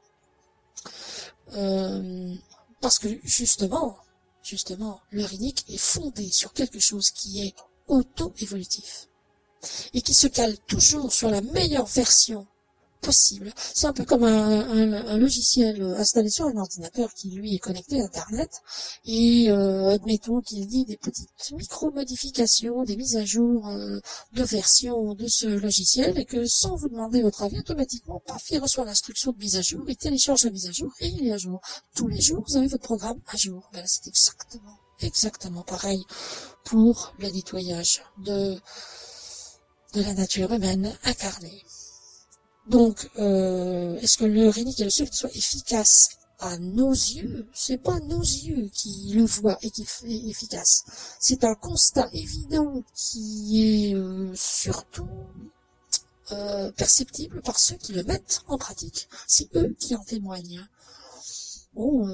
Parce que justement, le Riddick est fondé sur quelque chose qui est auto-évolutif et qui se cale toujours sur la meilleure version possible. C'est un peu comme un logiciel installé sur un ordinateur qui lui est connecté à Internet et admettons qu'il y ait des petites micro-modifications, des mises à jour de version de ce logiciel et que sans vous demander votre avis, automatiquement, paf, il reçoit l'instruction de mise à jour, il télécharge la mise à jour et il est à jour. Tous les jours, vous avez votre programme à jour. Ben là, c'est exactement pareil pour le nettoyage de la nature humaine incarnée. Donc, est-ce que le Riddick est le seul qui soit efficace à nos yeux? C'est pas nos yeux qui le voient et qui est efficace. C'est un constat évident qui est surtout perceptible par ceux qui le mettent en pratique. C'est eux qui en témoignent. Bon,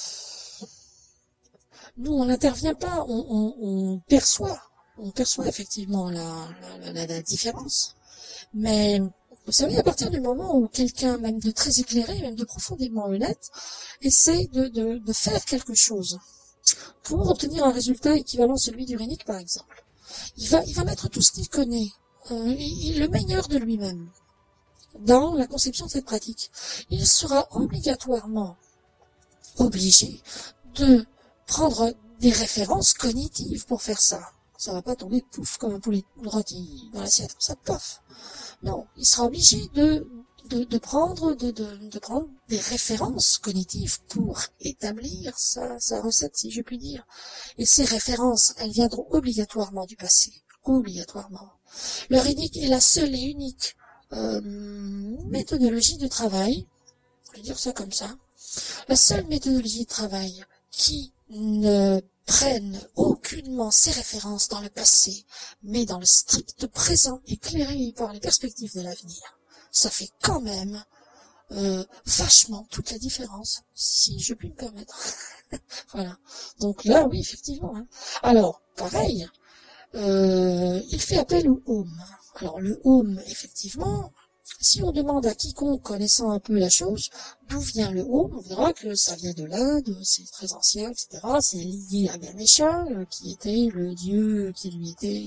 nous, on n'intervient pas, on perçoit effectivement la différence. Mais vous savez, à partir du moment où quelqu'un, même de très éclairé, même de profondément honnête, essaie de faire quelque chose pour obtenir un résultat équivalent à celui du Riddick, par exemple, il va mettre tout ce qu'il connaît, le meilleur de lui-même, dans la conception de cette pratique. Il sera obligatoirement obligé de prendre des références cognitives pour faire ça. Ça va pas tomber pouf comme un poulet rôti dans l'assiette, comme ça, pof. Non, il sera obligé de prendre des références cognitives pour établir sa recette, si je puis dire. Et ces références, elles viendront obligatoirement du passé. Obligatoirement. Le Riddick est la seule et unique méthodologie de travail, je vais dire ça comme ça, la seule méthodologie de travail qui ne prenne aucunement ses références dans le passé, mais dans le strict présent éclairé par les perspectives de l'avenir. Ça fait quand même vachement toute la différence, si je puis me permettre. Voilà. Donc là, oui, effectivement. Hein. Alors, pareil, il fait appel au home. Alors le home, effectivement, si on demande à quiconque connaissant un peu la chose, d'où vient le home, on verra que ça vient de l'Inde, c'est très ancien, etc. C'est lié à Ganesha, qui était le dieu qui lui était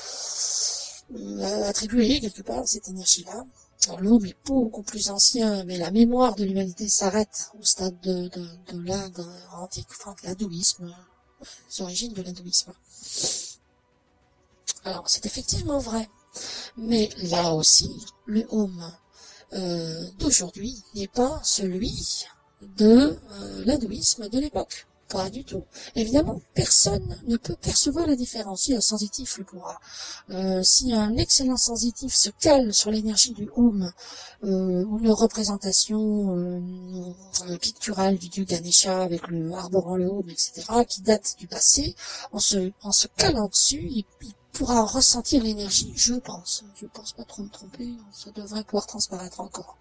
attribué quelque part, cette énergie-là. Alors le home est beaucoup plus ancien, mais la mémoire de l'humanité s'arrête au stade de l'Inde antique, enfin de l'hindouisme, les origines de l'hindouisme. Alors c'est effectivement vrai. Mais là aussi, le home d'aujourd'hui n'est pas celui de l'hindouisme de l'époque. Pas du tout. Évidemment, personne ne peut percevoir la différence. Si un sensitif le pourra. Si un excellent sensitif se cale sur l'énergie du home, ou une représentation picturale du dieu Ganesha avec le arborant le home, etc., qui date du passé, en se calant dessus, il pourra ressentir l'énergie, je pense pas trop me tromper, ça devrait pouvoir transparaître encore.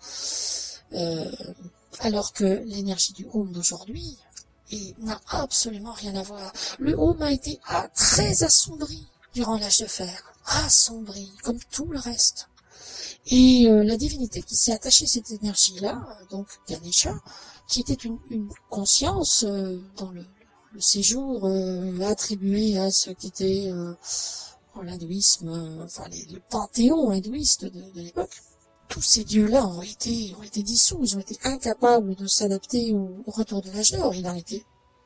Alors que l'énergie du home d'aujourd'hui n'a absolument rien à voir. Le home a été très assombri durant l'âge de fer, assombri, comme tout le reste. Et la divinité qui s'est attachée à cette énergie-là, donc Ganesha, qui était une conscience dans le séjour attribué à ce qui était l'hindouisme, enfin le panthéon hindouiste de l'époque, tous ces dieux-là ont été dissous, ils ont été incapables de s'adapter au retour de l'âge d'or. Il en était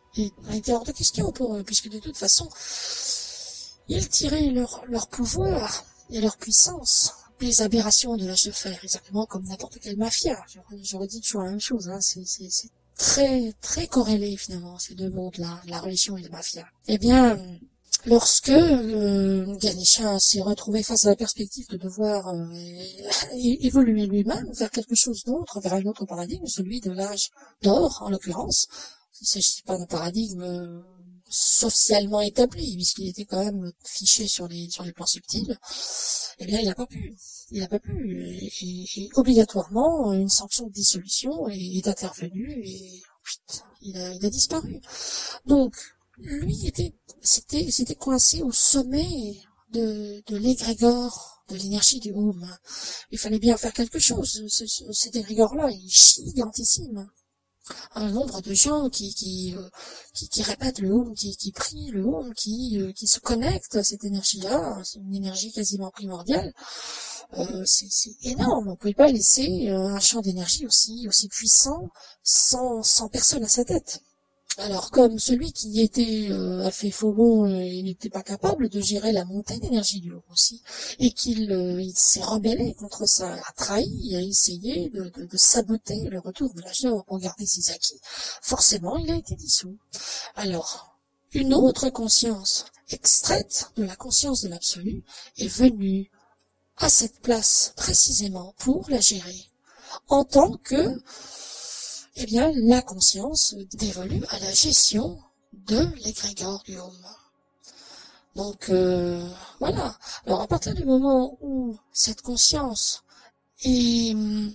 il était hors de question pour eux, puisque de toute façon, ils tiraient leur pouvoir et leur puissance des aberrations de l'âge de fer, exactement comme n'importe quelle mafia. J'aurais dit toujours la même chose, hein. C'est très, très corrélé, finalement, ces deux mondes-là, la religion et la mafia. Eh bien, lorsque Ganesha s'est retrouvé face à la perspective de devoir évoluer lui-même vers quelque chose d'autre, vers un autre paradigme, celui de l'âge d'or, en l'occurrence, il ne s'agissait pas d'un paradigme socialement établi, puisqu'il était quand même fiché sur les plans subtils, eh bien, il n'a pas pu. Il n'a pas pu. Et obligatoirement, une sanction de dissolution est intervenue et il a disparu. Donc, lui c'était coincé au sommet de l'égrégore de l'énergie du Home. Il fallait bien faire quelque chose. Cet égrégore-là est gigantissime. Un nombre de gens qui répètent le Home, qui prient le Home, qui se connectent à cette énergie-là, c'est une énergie quasiment primordiale. C'est énorme. On ne pouvait pas laisser un champ d'énergie aussi puissant sans personne à sa tête. Alors, comme celui qui a fait faux bond, il n'était pas capable de gérer la montée d'énergie du Home aussi, et il s'est rebellé contre ça, a trahi, a essayé de saboter le retour de l'âge d'or pour garder ses acquis, forcément, il a été dissous. Alors, une autre conscience, extraite de la conscience de l'absolu, est venue à cette place précisément pour la gérer, en tant que eh bien, la conscience dévolue à la gestion de l'égrégore du Home. Donc, voilà. Alors, à partir du moment où cette conscience est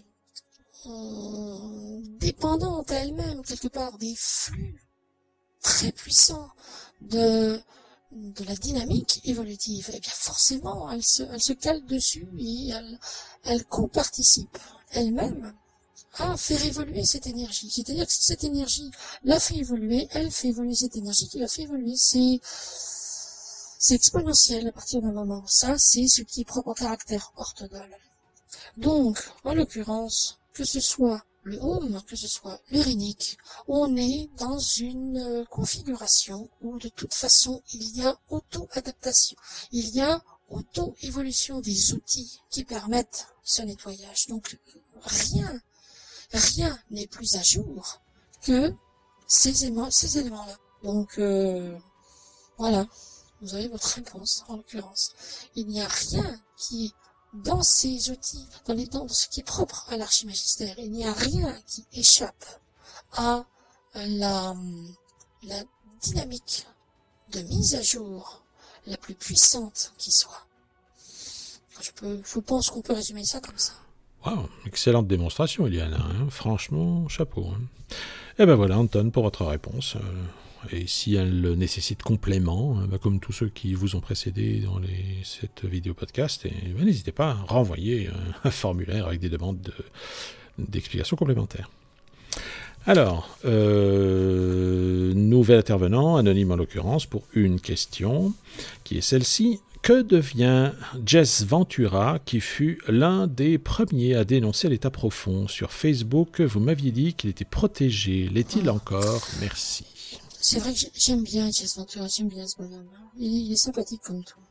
dépendante à elle-même, quelque part, des flux très puissants de la dynamique évolutive, eh bien, forcément, elle se cale dessus et elle co-participe elle-même à faire évoluer cette énergie. C'est-à-dire que cette énergie l'a fait évoluer, elle fait évoluer cette énergie qui l'a fait évoluer. C'est exponentiel à partir d'un moment. Ça, c'est ce qui est propre au caractère orthogonal. Donc, en l'occurrence, que ce soit le Home, que ce soit l'Urinique, on est dans une configuration où de toute façon, il y a auto-adaptation. Il y a auto-évolution des outils qui permettent ce nettoyage. Donc, rien n'est plus à jour que ces éléments-là. Donc, voilà, vous avez votre réponse, en l'occurrence. Il n'y a rien qui est dans ces outils, dans ce qui est propre à l'archimagistère, il n'y a rien qui échappe à la dynamique de mise à jour la plus puissante qui soit. Je pense qu'on peut résumer ça comme ça. Wow, excellente démonstration, Eliane. Hein. Franchement, chapeau. Hein. Et ben voilà, Anton, pour votre réponse. Et si elle nécessite complément, comme tous ceux qui vous ont précédé dans cette vidéo podcast, n'hésitez pas à renvoyer un formulaire avec des demandes d'explications complémentaires. Alors, nouvel intervenant, anonyme en l'occurrence, pour une question, qui est celle-ci. Que devient Jess Ventura, qui fut l'un des premiers à dénoncer l'état profond? Sur Facebook, vous m'aviez dit qu'il était protégé. L'est-il encore? Merci. C'est vrai que j'aime bien Jess Ventura, j'aime bien ce bonhomme. Il est sympathique comme tout.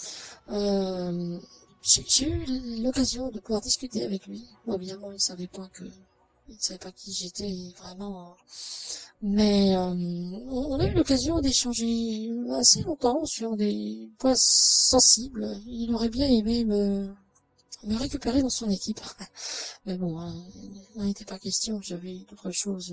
J'ai eu l'occasion de pouvoir discuter avec lui. Bon, évidemment, il ne savait pas qui j'étais vraiment. Mais on a eu l'occasion d'échanger assez longtemps sur des points sensibles. Il aurait bien aimé me récupérer dans son équipe. Mais bon, il n'en était pas question. J'avais d'autres choses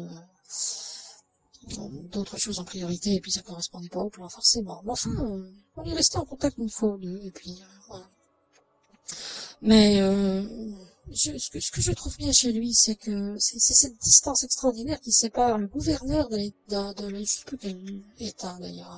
en priorité, et puis ça correspondait pas au plan forcément. Mais enfin, on est resté en contact une fois ou deux, et puis voilà. Mais ce que je trouve bien chez lui, c'est que c'est cette distance extraordinaire qui sépare le gouverneur de je sais plus quel état d'ailleurs,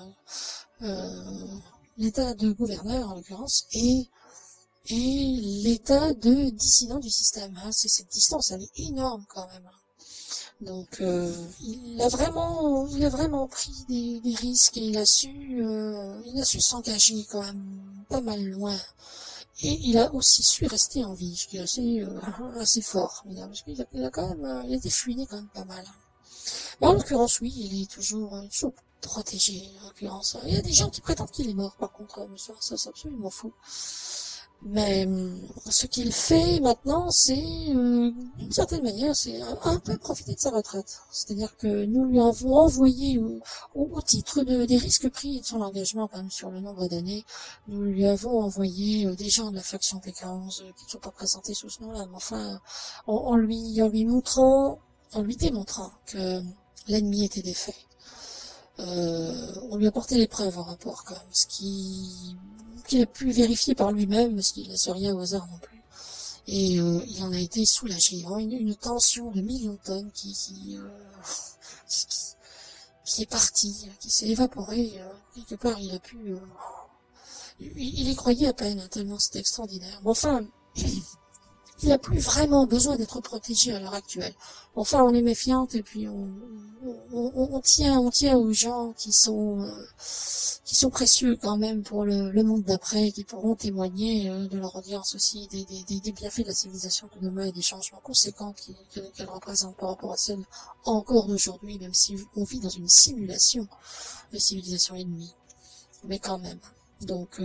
l'état de gouverneur en l'occurrence, et l'état de dissident du système. Hein. C'est cette distance, elle est énorme quand même. Donc il a vraiment pris des risques et il a su s'engager quand même pas mal loin. Et il a aussi su rester en vie, ce qui est assez fort, parce qu'il a quand même, il a été fouiné quand même pas mal. En l'occurrence, oui, il est toujours protégé, en l'occurrence. Il y a des gens qui prétendent qu'il est mort, par contre, mais ça c'est absolument faux. Mais ce qu'il fait maintenant, c'est, d'une certaine manière, c'est un peu profiter de sa retraite. C'est-à-dire que nous lui avons envoyé, au titre des risques pris et de son engagement, quand même, sur le nombre d'années, nous lui avons envoyé des gens de la faction PK11 qui ne sont pas présentés sous ce nom-là, mais enfin, en lui montrant, en lui démontrant que l'ennemi était défait. On lui a porté les preuves en rapport, quand même, ce qu'il a pu vérifier par lui-même, parce qu'il ne laisse rien au hasard non plus. Et il en a été soulagé. Une tension de millions de tonnes qui est partie, qui s'est évaporée. Quelque part, il a pu... il y croyait à peine, hein, tellement c'était extraordinaire. Mais enfin, il n'a plus vraiment besoin d'être protégé à l'heure actuelle. Enfin, on est méfiante et puis on tient aux gens qui sont précieux quand même pour le monde d'après, qui pourront témoigner de leur audience aussi des bienfaits de la civilisation de demain et des changements conséquents qu'elle représente par rapport à celle encore d'aujourd'hui, même si on vit dans une simulation de civilisation ennemie. Mais quand même. Donc,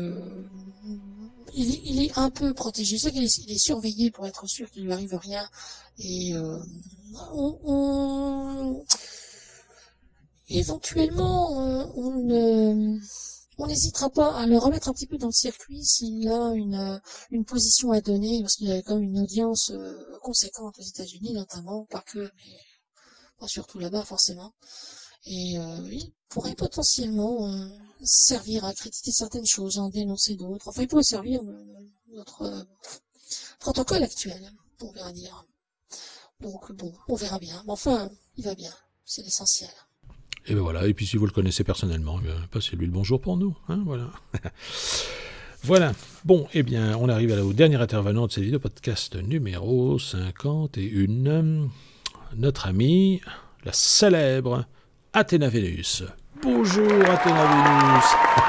il est un peu protégé. C'est qu'il est surveillé pour être sûr qu'il lui arrive rien. Et éventuellement, on n'hésitera pas à le remettre un petit peu dans le circuit s'il a une position à donner, parce qu'il a quand même une audience conséquente aux États-Unis, notamment, pas que, mais pas surtout là-bas forcément. Et il pourrait potentiellement servir à critiquer certaines choses, en dénoncer d'autres. Enfin, il pourrait servir notre protocole actuel, on verra dire. Donc bon, on verra bien. Mais enfin, il va bien, c'est l'essentiel. Et ben voilà, et puis si vous le connaissez personnellement, passez-lui le bonjour pour nous, hein, voilà. Voilà, bon, eh bien, on arrive au dernier intervenant de cette vidéo podcast numéro 51, notre ami, la célèbre Athéna Vénus. Bonjour Athéna Vénus.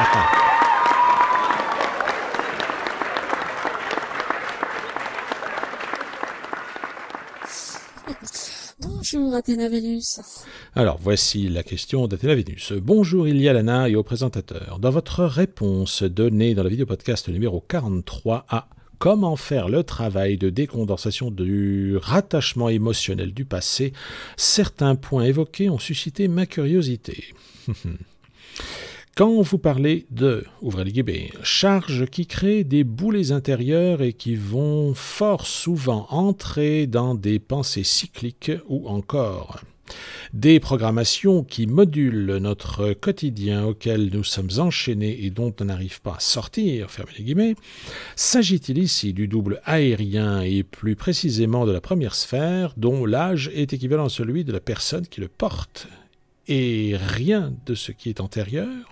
Bonjour Athéna Vénus. Alors, voici la question d'Athéna Vénus. Bonjour Ilialana et au présentateur. Dans votre réponse donnée dans la vidéo podcast numéro 43 à comment faire le travail de décondensation du rattachement émotionnel du passé, certains points évoqués ont suscité ma curiosité. Quand vous parlez de, ouvrez les guillemets, charges qui créent des boulets intérieurs et qui vont fort souvent entrer dans des pensées cycliques ou encore des programmations qui modulent notre quotidien auquel nous sommes enchaînés et dont on n'arrive pas à sortir, fermez les guillemets, s'agit-il ici du double aérien et plus précisément de la première sphère dont l'âge est équivalent à celui de la personne qui le porte et rien de ce qui est antérieur?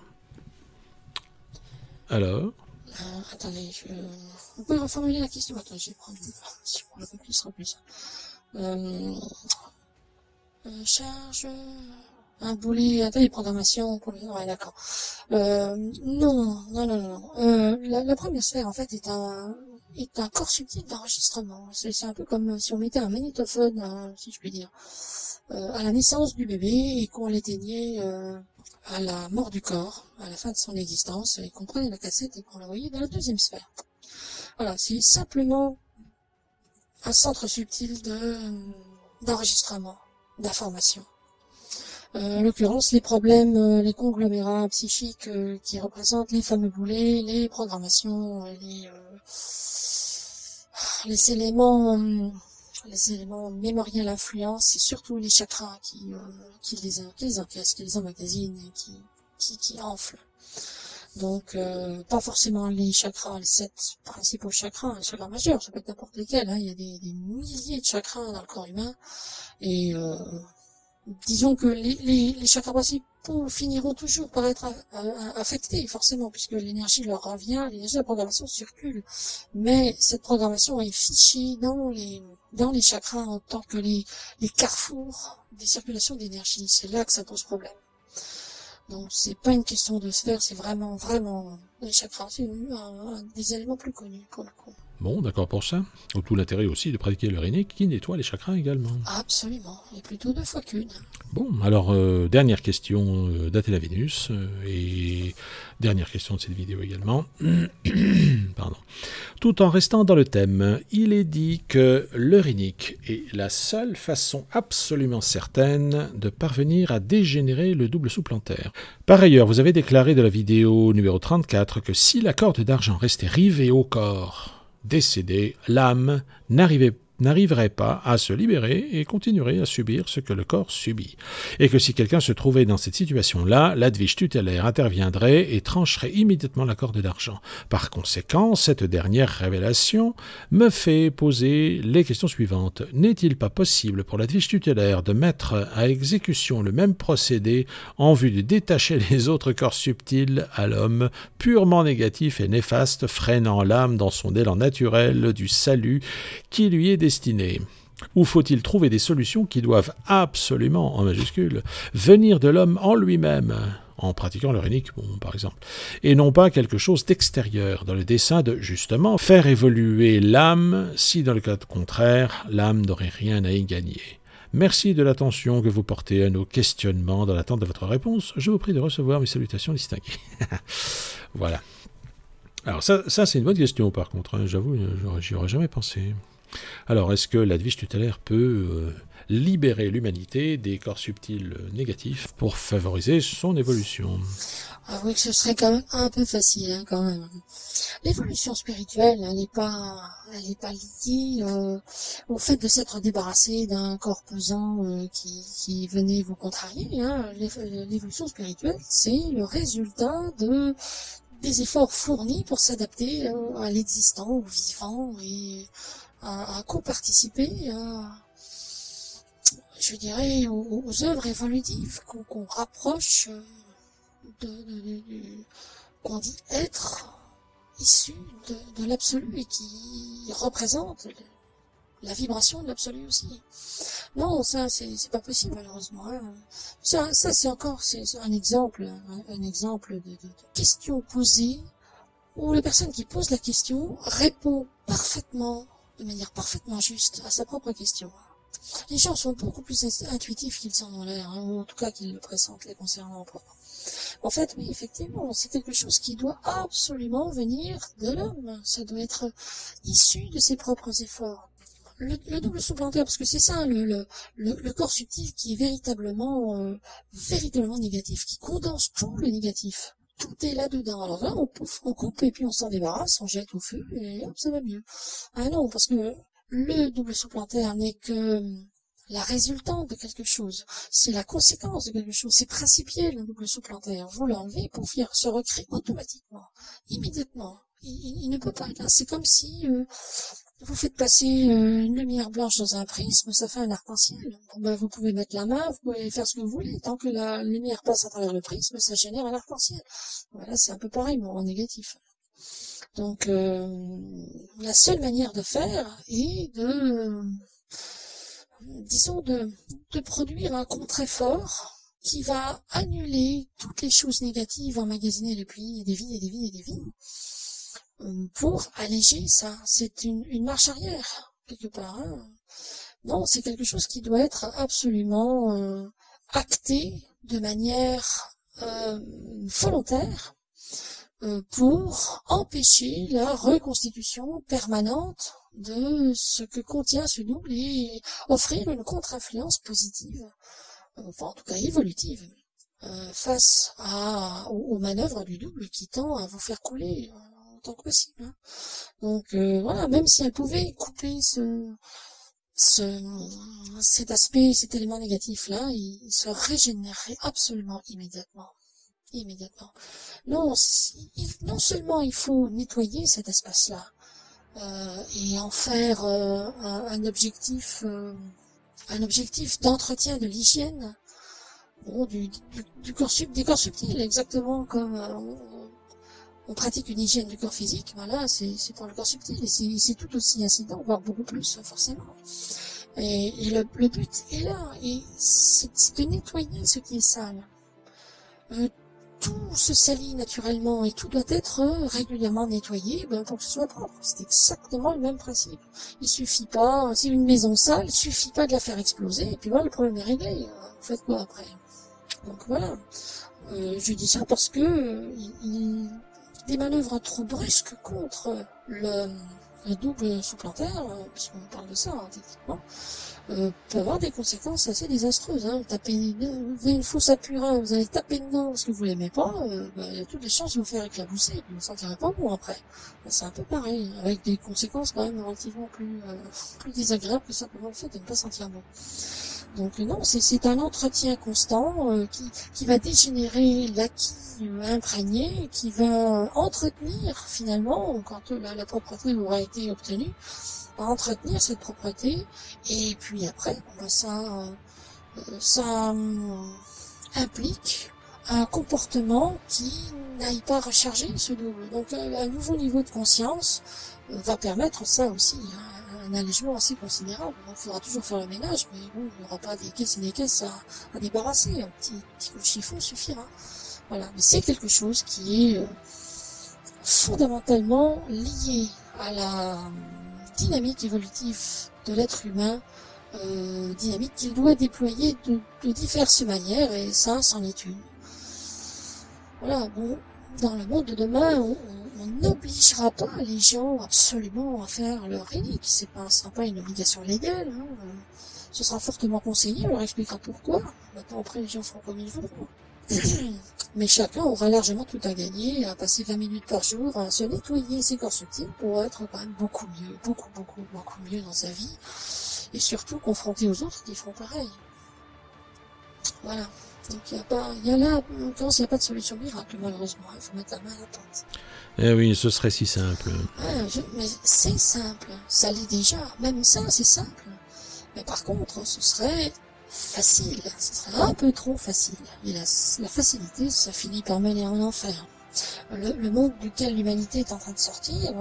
Alors attendez, vous pouvez reformuler la question. Attends, je vais prendre un peu plus, sera plus simple. Charge, un boulet, attendez, programmation, ouais, d'accord. Non. La première sphère, en fait, est un corps subtil d'enregistrement. C'est un peu comme si on mettait un magnétophone, si je puis dire, à la naissance du bébé et qu'on l'éteignait, à la mort du corps, à la fin de son existence, et qu'on prenait la cassette et qu'on l'envoyait dans la deuxième sphère. Voilà, c'est simplement un centre subtil d'enregistrement, d'information. En l'occurrence, les problèmes, les conglomérats psychiques qui représentent les fameux boulets, les programmations, les éléments mémoriels influents, c'est surtout les chakras qui les encaissent, qui les emmagasinent et qui enflent. Donc, pas forcément les chakras, les 7 principaux chakras, les chakras majeurs, ça peut être n'importe lesquels, hein. Il y a des milliers de chakras dans le corps humain, et disons que les chakras principaux finiront toujours par être affectés, forcément, puisque l'énergie leur revient, l'énergie de la programmation circule, mais cette programmation est fichée dans les chakras en tant que les carrefours des circulations d'énergie. C'est là que ça pose problème. Donc c'est pas une question de sphère, c'est vraiment les chakras, c'est des éléments plus connus pour le coup. Bon, d'accord pour ça. Ou tout l'intérêt aussi de pratiquer le rhénique qui nettoie les chakras également. Absolument, et plutôt 2 fois qu'une. Bon, alors dernière question d'Athéna Vénus, et dernière question de cette vidéo également. Pardon. Tout en restant dans le thème, il est dit que le rhénique est la seule façon absolument certaine de parvenir à dégénérer le double supplantaire. Par ailleurs, vous avez déclaré de la vidéo numéro 34 que si la corde d'argent restait rivée au corps décédé, l'âme n'arriverait pas à se libérer et continuerait à subir ce que le corps subit. Et que si quelqu'un se trouvait dans cette situation-là, l'advice tutélaire interviendrait et trancherait immédiatement la corde d'argent. Par conséquent, cette dernière révélation me fait poser les questions suivantes. N'est-il pas possible pour l'advice tutélaire de mettre à exécution le même procédé en vue de détacher les autres corps subtils à l'homme, purement négatif et néfaste, freinant l'âme dans son élan naturel du salut qui lui est destiné? Ou faut-il trouver des solutions qui doivent absolument, en majuscule, venir de l'homme en lui-même, en pratiquant le rhénique, bon, par exemple, et non pas quelque chose d'extérieur, dans le dessein de, justement, faire évoluer l'âme, si dans le cas contraire, l'âme n'aurait rien à y gagner. Merci de l'attention que vous portez à nos questionnements. Dans l'attente de votre réponse, je vous prie de recevoir mes salutations distinguées. Voilà. Alors ça c'est une bonne question par contre, hein, j'avoue, j'y aurais jamais pensé. Alors, est-ce que l'advice tutélaire peut libérer l'humanité des corps subtils négatifs pour favoriser son évolution? Ah oui, ce serait quand même un peu facile, hein, quand même. L'évolution spirituelle, elle n'est pas liée au fait de s'être débarrassé d'un corps pesant qui venait vous contrarier. Hein. L'évolution spirituelle, c'est le résultat des efforts fournis pour s'adapter à l'existant, au vivant et à co-participer je dirais, aux œuvres évolutives qu'on rapproche qu'on dit être issu de l'absolu et qui représente la vibration de l'absolu aussi. Non, ça c'est pas possible malheureusement. Hein. Ça c'est encore c'est un exemple de question posée où la personne qui pose la question répond parfaitement, de manière parfaitement juste à sa propre question. Les gens sont beaucoup plus intuitifs qu'ils en ont l'air, hein, ou en tout cas qu'ils le pressentent les concernant propres. En fait, oui, effectivement, c'est quelque chose qui doit absolument venir de l'homme. Ça doit être issu de ses propres efforts. Le double supplantaire, parce que c'est ça, le corps subtil qui est véritablement négatif, qui condense tout le négatif. Tout est là-dedans. Alors là, on coupe et puis on s'en débarrasse, on jette au feu et hop, ça va mieux. Ah non, parce que le double supplantaire n'est que la résultante de quelque chose. C'est la conséquence de quelque chose. C'est principiel, le double supplantaire. Vous l'enlevez pour faire se recréer automatiquement, immédiatement. Il ne peut pas être là. C'est comme si vous faites passer une lumière blanche dans un prisme, ça fait un arc-en-ciel. Bon, ben, vous pouvez mettre la main, vous pouvez faire ce que vous voulez. Tant que la lumière passe à travers le prisme, ça génère un arc-en-ciel. Voilà, c'est un peu pareil, mais en négatif. Donc, la seule manière de faire est disons, de produire un contre-effort qui va annuler toutes les choses négatives emmagasinées depuis des vies et des vies et des vies. Pour alléger ça, c'est une marche arrière, quelque part. Hein. Non, c'est quelque chose qui doit être absolument acté de manière volontaire pour empêcher la reconstitution permanente de ce que contient ce double et offrir une contre-influence positive, enfin en tout cas évolutive, face aux manœuvres du double qui tend à vous faire couler autant que possible. Hein. Donc voilà, même si elle pouvait couper cet aspect, cet élément négatif-là, il se régénérerait absolument immédiatement. Non, non seulement il faut nettoyer cet espace-là et en faire un objectif d'entretien de l'hygiène, bon, des corps subtils, exactement comme on pratique une hygiène du corps physique. Ben là, c'est pour le corps subtil et c'est tout aussi incident, voire beaucoup plus forcément. Et le but est là, et c'est de nettoyer ce qui est sale. tout se salit naturellement et tout doit être régulièrement nettoyé pour que ce soit propre. C'est exactement le même principe. Il suffit pas, si une maison sale, il suffit pas de la faire exploser et puis voilà, le problème est réglé. Vous faites quoi après? Donc voilà. Je dis ça parce que des manœuvres trop brusques contre le double sous-plantaire, puisqu'on parle de ça, techniquement, peut avoir des conséquences assez désastreuses. Vous avez une fausse à purin, vous allez taper dedans parce que vous l'aimez pas, il y a toutes les chances de vous faire éclabousser, et puis vous ne sentirez pas bon après. C'est un peu pareil, avec des conséquences quand même relativement plus désagréables que simplement le fait de ne pas sentir bon. Donc non, c'est un entretien constant qui va dégénérer l'acquis imprégné, qui va entretenir finalement, quand la propreté aura été obtenue, entretenir cette propreté, et puis après, ça implique un comportement qui n'aille pas recharger ce double. Donc un nouveau niveau de conscience va permettre ça aussi, un allègement assez considérable. Donc il faudra toujours faire le ménage, mais bon, il n'y aura pas des caisses et des caisses à débarrasser. Un petit coup de chiffon suffira. Voilà, mais c'est quelque chose qui est fondamentalement lié à la dynamique évolutive de l'être humain, dynamique qu'il doit déployer de diverses manières, et ça, c'en est une. Voilà, bon, dans le monde de demain, on n'obligera pas les gens absolument à faire leur relique. Ce sera pas une obligation légale. Ce sera fortement conseillé, on leur expliquera pourquoi. Maintenant, après, les gens feront comme ils voudront. Mais chacun aura largement tout à gagner à passer 20 minutes par jour à se nettoyer ses corps subtils pour être quand même beaucoup mieux, beaucoup mieux dans sa vie, et surtout confronté aux autres qui feront pareil. Voilà. Donc il y a là, en l'occurrence, il n'y a pas de solution miracle, malheureusement. Il faut mettre la main à la pâte. Eh oui, ce serait si simple. Mais c'est simple, ça l'est déjà. Même ça, c'est simple. Mais par contre, ce serait facile, ce serait un peu trop facile. Et la facilité, ça finit par mener en enfer. Le monde duquel l'humanité est en train de sortir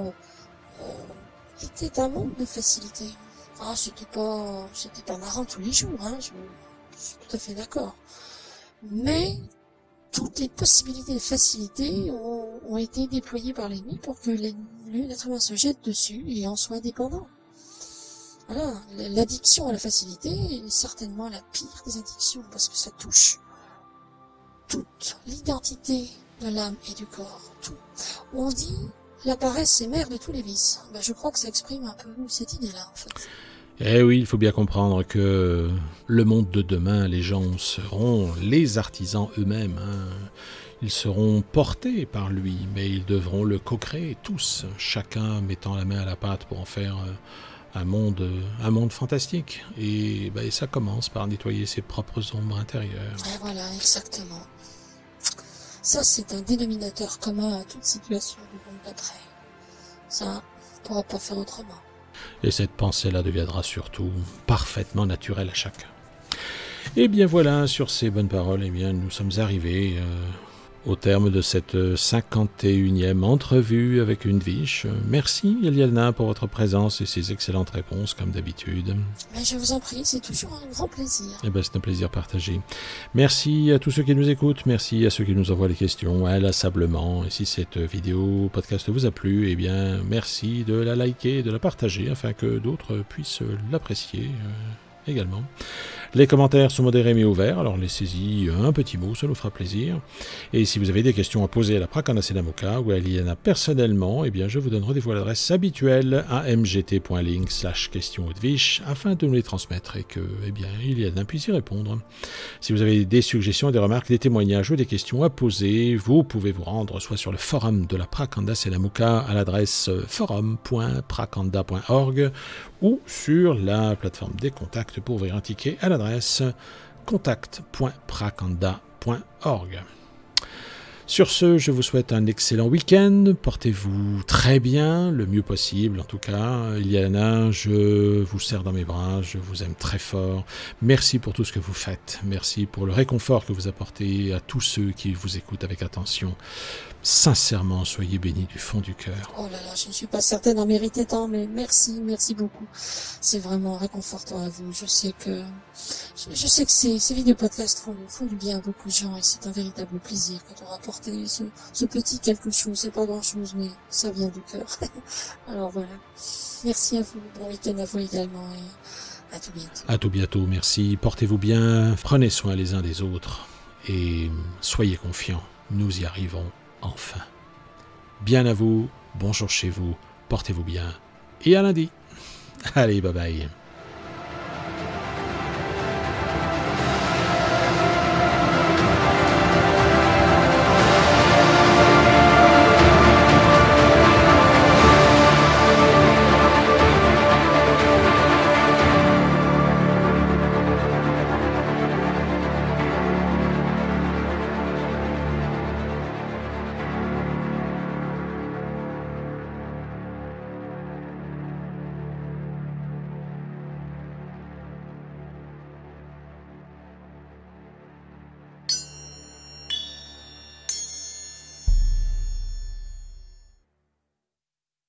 était un monde de facilité. C'était pas marrant tous les jours, je suis tout à fait d'accord. Mais toutes les possibilités de facilité ont été déployées par l'ennemi pour que l'être humain se jette dessus et en soit dépendant. Voilà, l'addiction à la facilité est certainement la pire des addictions, parce que ça touche toute l'identité de l'âme et du corps, tout. On dit la paresse est mère de tous les vices. Je crois que ça exprime un peu cette idée-là, en fait. Eh oui, il faut bien comprendre que le monde de demain, les gens seront les artisans eux-mêmes. Ils seront portés par lui, mais ils devront le co-créer tous, chacun mettant la main à la pâte pour en faire un monde fantastique. Et ça commence par nettoyer ses propres ombres intérieures. Et voilà, exactement. Ça, c'est un dénominateur commun à toute situation du monde d'après. Ça, on ne pourra pas faire autrement. Et cette pensée-là deviendra surtout parfaitement naturelle à chacun. Et bien voilà, sur ces bonnes paroles, nous sommes arrivés au terme de cette 51e entrevue avec une Viche. Merci Eliana pour votre présence et ces excellentes réponses comme d'habitude. Je vous en prie, c'est toujours un grand plaisir. C'est un plaisir partagé. Merci à tous ceux qui nous écoutent, merci à ceux qui nous envoient les questions inlassablement. Et si cette vidéo podcast vous a plu, merci de la liker, de la partager afin que d'autres puissent l'apprécier également. Les commentaires sont modérés mais ouverts, alors laissez-y un petit mot, ça nous fera plaisir. Et si vous avez des questions à poser à la Prakanda Senamuka ou à Eliana personnellement, je vous donne rendez-vous à l'adresse habituelle à mgt.link/questions-viche afin de nous les transmettre et que Eliana puisse y répondre. Si vous avez des suggestions, des remarques, des témoignages ou des questions à poser, vous pouvez vous rendre soit sur le forum de la Prakanda Senamuka à l'adresse forum.prakanda.org ou sur la plateforme des contacts pour ouvrir un ticket à l'adresse contact.prakanda.org. Sur ce, je vous souhaite un excellent week-end, portez-vous très bien, le mieux possible en tout cas. Eliana, je vous serre dans mes bras, je vous aime très fort. Merci pour tout ce que vous faites, merci pour le réconfort que vous apportez à tous ceux qui vous écoutent avec attention. Sincèrement, soyez bénis du fond du cœur. Oh là là, je ne suis pas certaine d'en mériter tant, mais merci beaucoup. C'est vraiment réconfortant à vous. Je sais que Je sais que ces vidéos podcasts font du bien à beaucoup de gens et c'est un véritable plaisir quand on rapporte ce petit quelque chose. C'est pas grand chose, mais ça vient du cœur. Alors voilà. Merci à vous. Bon week-end à vous également et à tout bientôt. À tout bientôt, merci. Portez-vous bien, prenez soin les uns des autres et soyez confiants. Nous y arrivons enfin. Bien à vous, bonjour chez vous, portez-vous bien et à lundi. Allez, bye bye.